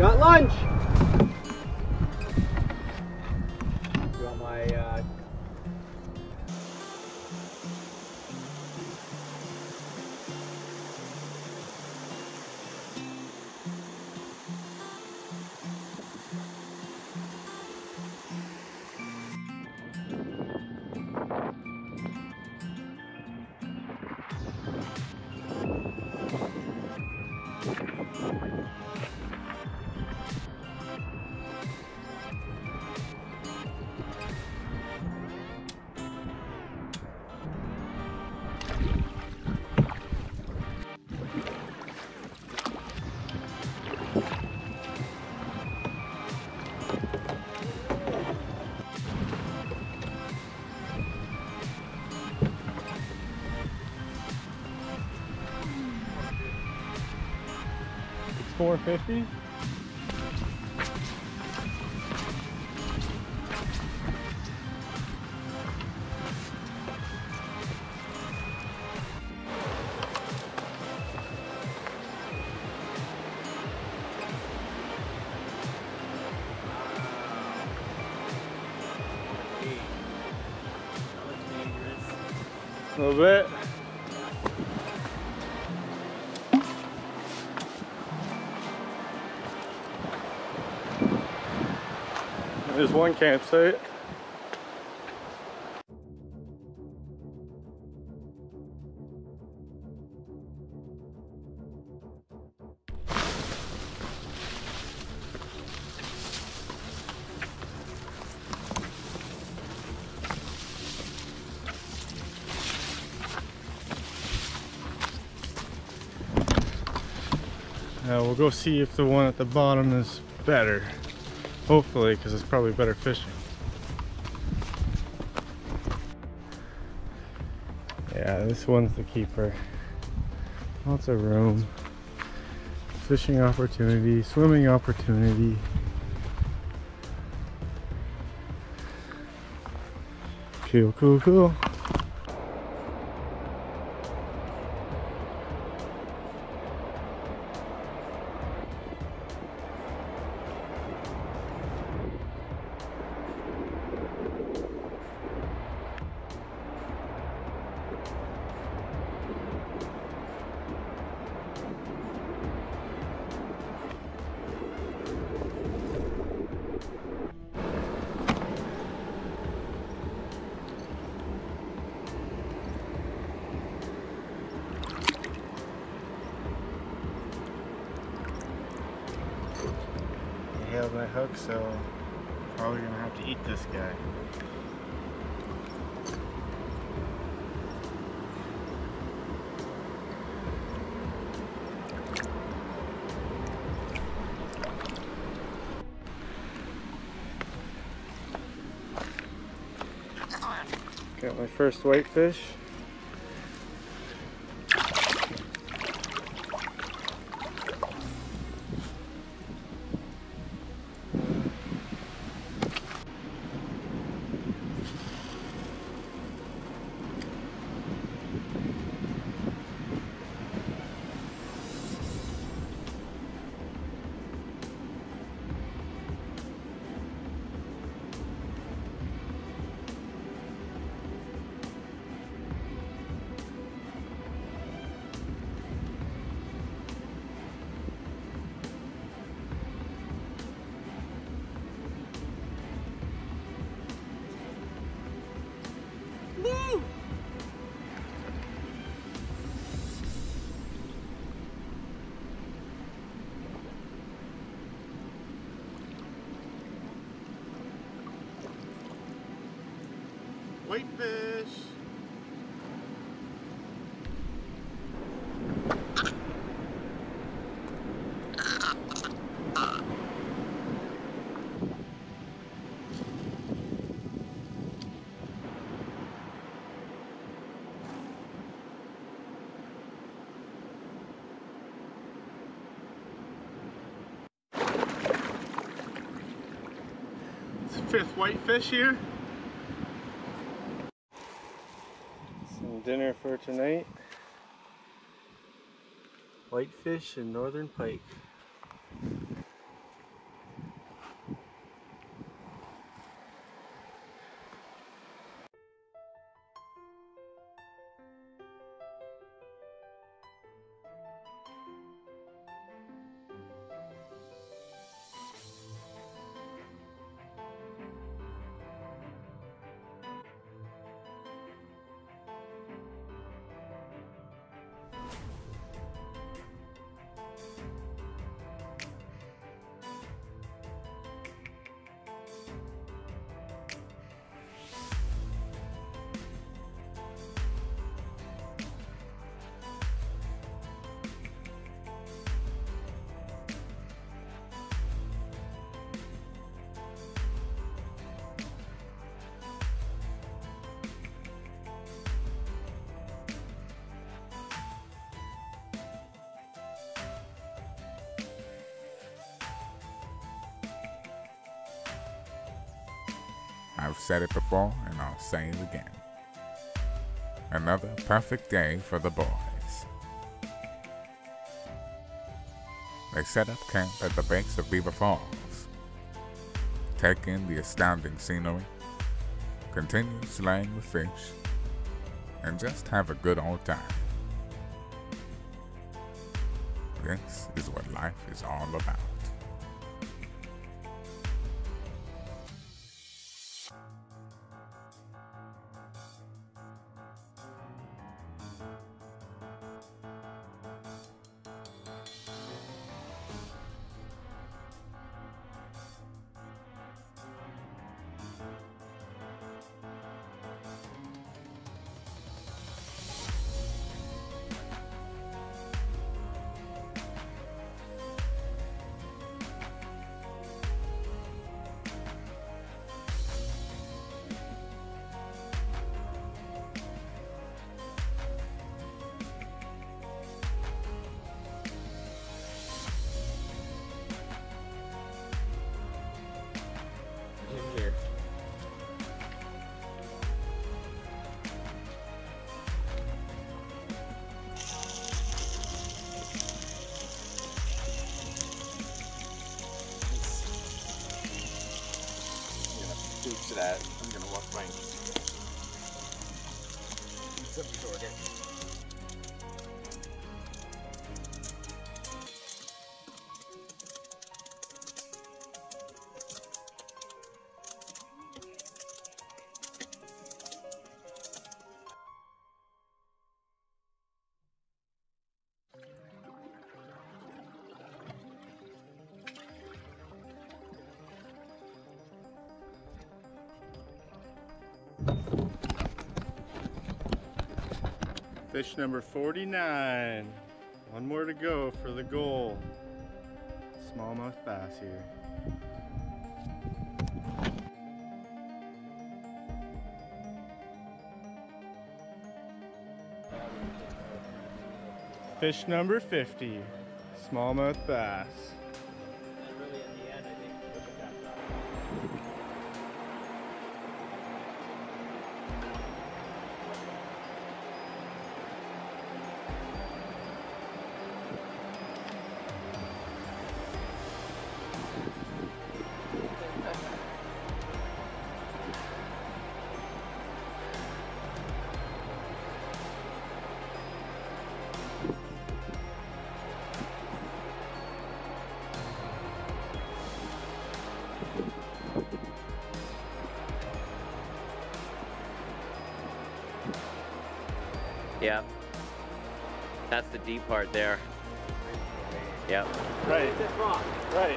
Got lunch. You want my It's 450. A little bit. There's one campsite. We'll go see if the one at the bottom is better. Hopefully, because it's probably better fishing. Yeah, this one's the keeper. Lots of room. Fishing opportunity, swimming opportunity. Cool, cool, cool. Held my hook, so probably gonna have to eat this guy. Got my first whitefish. Whitefish. It's the fifth whitefish here. Some dinner for tonight. Whitefish and northern pike. I've said it before and I'll say it again. Another perfect day for the boys. They set up camp at the base of Beaver Falls, take in the astounding scenery, continue slaying the fish, and just have a good old time. This is what life is all about. Here. Speak to that. I'm gonna walk by. Fish number 49. One more to go for the goal. Smallmouth bass here. Fish number 50. Smallmouth bass. Yeah. That's the deep part there. Yep. Right. Right.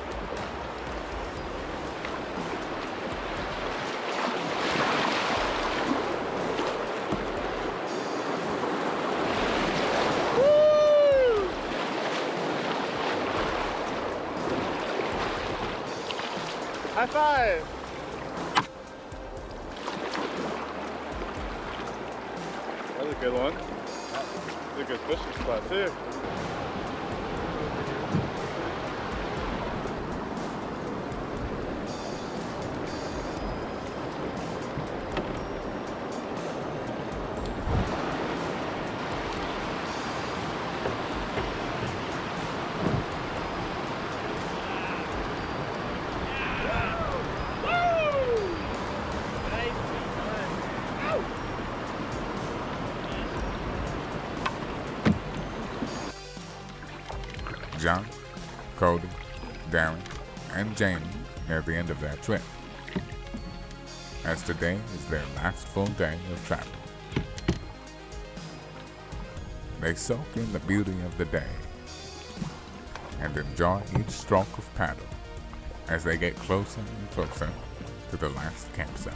Woo! High five! That was a good one. It's a good fishing spot too. John, Cody, Darren, and Jamie near the end of their trip, as today is their last full day of travel. They soak in the beauty of the day and enjoy each stroke of paddle as they get closer and closer to the last campsite.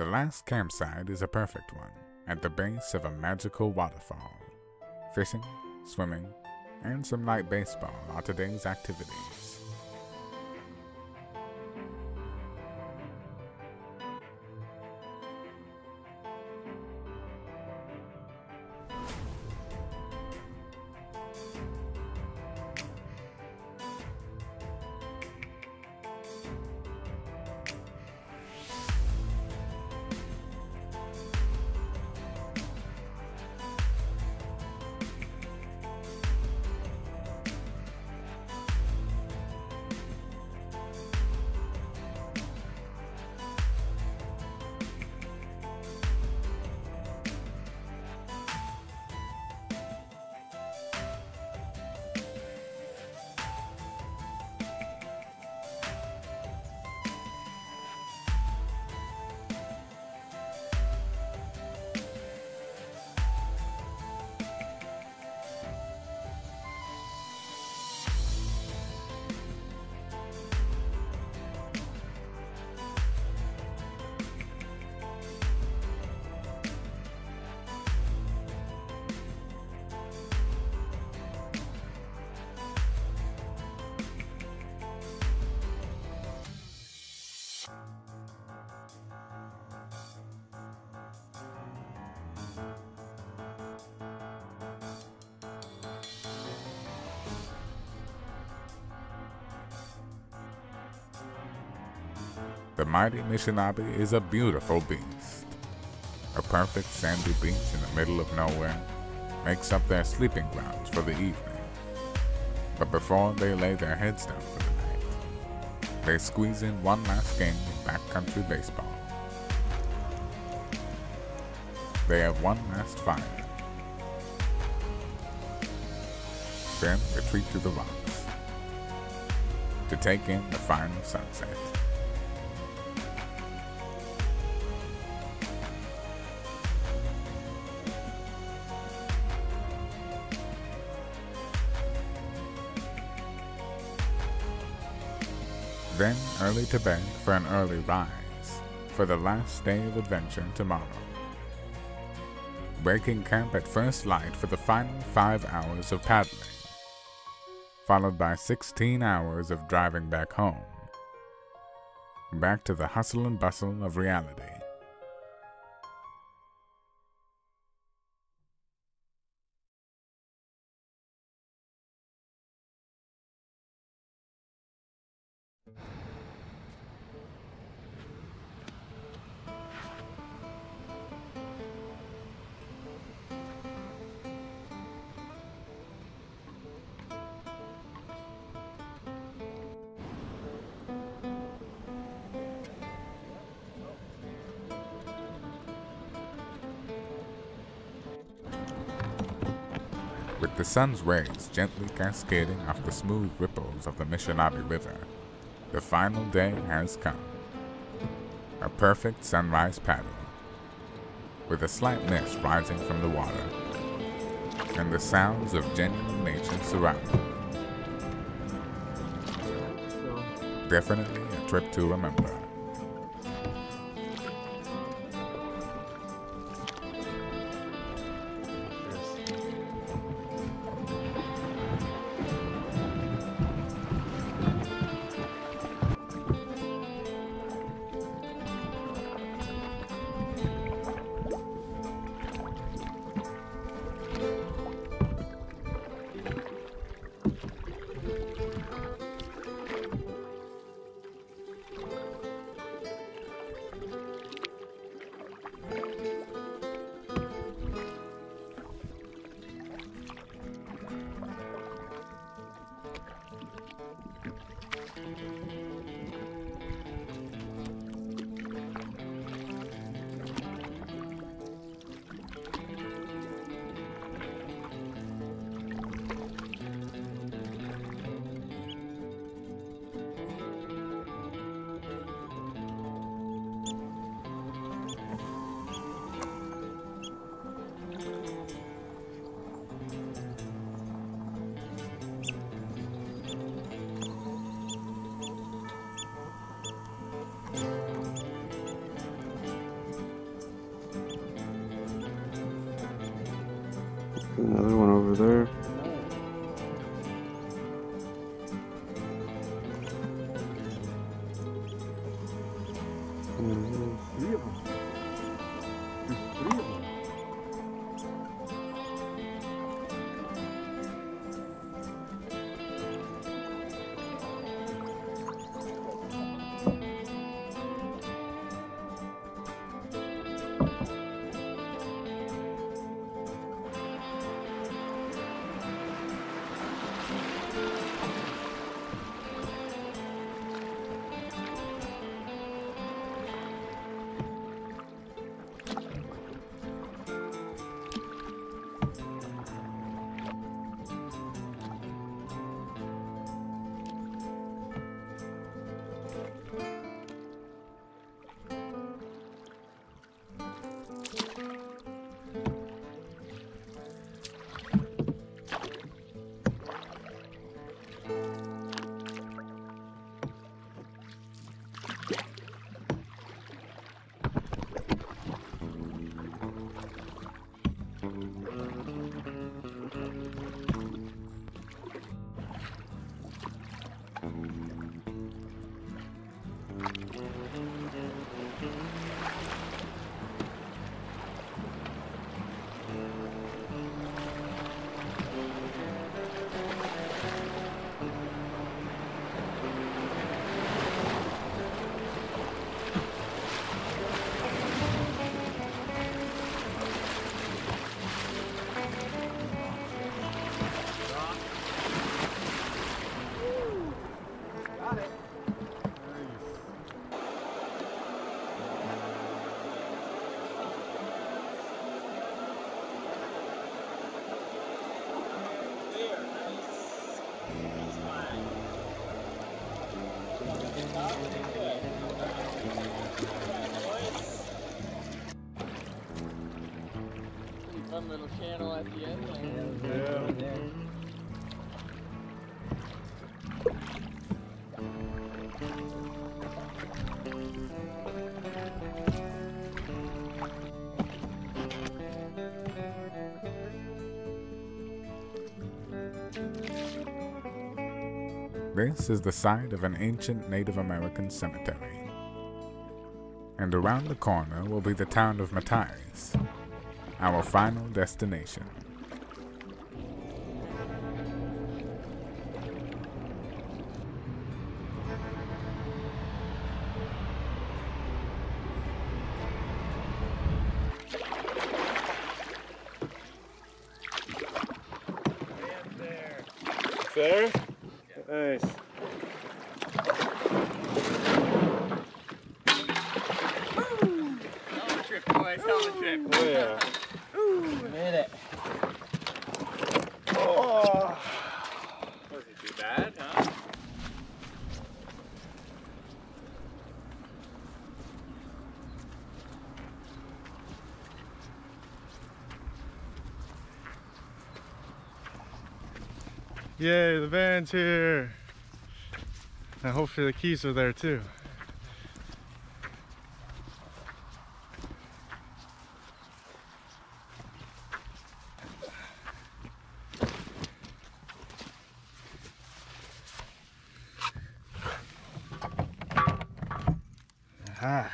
last campsite is a perfect one, at the base of a magical waterfall. Fishing, swimming, and some light baseball are today's activities. The mighty Missinaibi is a beautiful beast. A perfect sandy beach in the middle of nowhere makes up their sleeping grounds for the evening. But before they lay their heads down for the night, they squeeze in one last game of backcountry baseball. They have one last fire, then retreat to the rocks to take in the final sunset. Then early to bed for an early rise for the last day of adventure tomorrow. Breaking camp at first light for the final 5 hours of paddling, followed by 16 hours of driving back home, back to the hustle and bustle of reality. With the sun's rays gently cascading off the smooth ripples of the Missinaibi River, the final day has come. A perfect sunrise paddle, with a slight mist rising from the water, and the sounds of genuine nature surrounding. Definitely a trip to remember. Fun little channel at the end. This is the site of an ancient Native American cemetery. And around the corner will be the town of Matthias, our final destination. There? Nice. Helmet trip, boys. Helmet trip. Oh yeah. Made it. Oh. Wasn't too bad, huh? Yay, the van's here. And hopefully the keys are there too. Aha.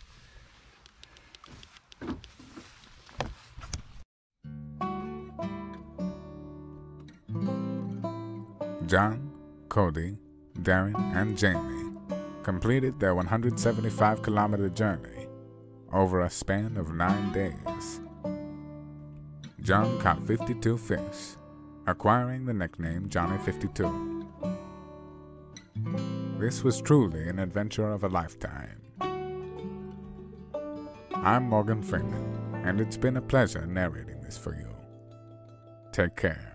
John, Cody, Darren, and Jamie completed their 175-kilometer journey over a span of 9 days. John caught 52 fish, acquiring the nickname Johnny 52. This was truly an adventure of a lifetime. I'm Morgan Freeman, and it's been a pleasure narrating this for you. Take care.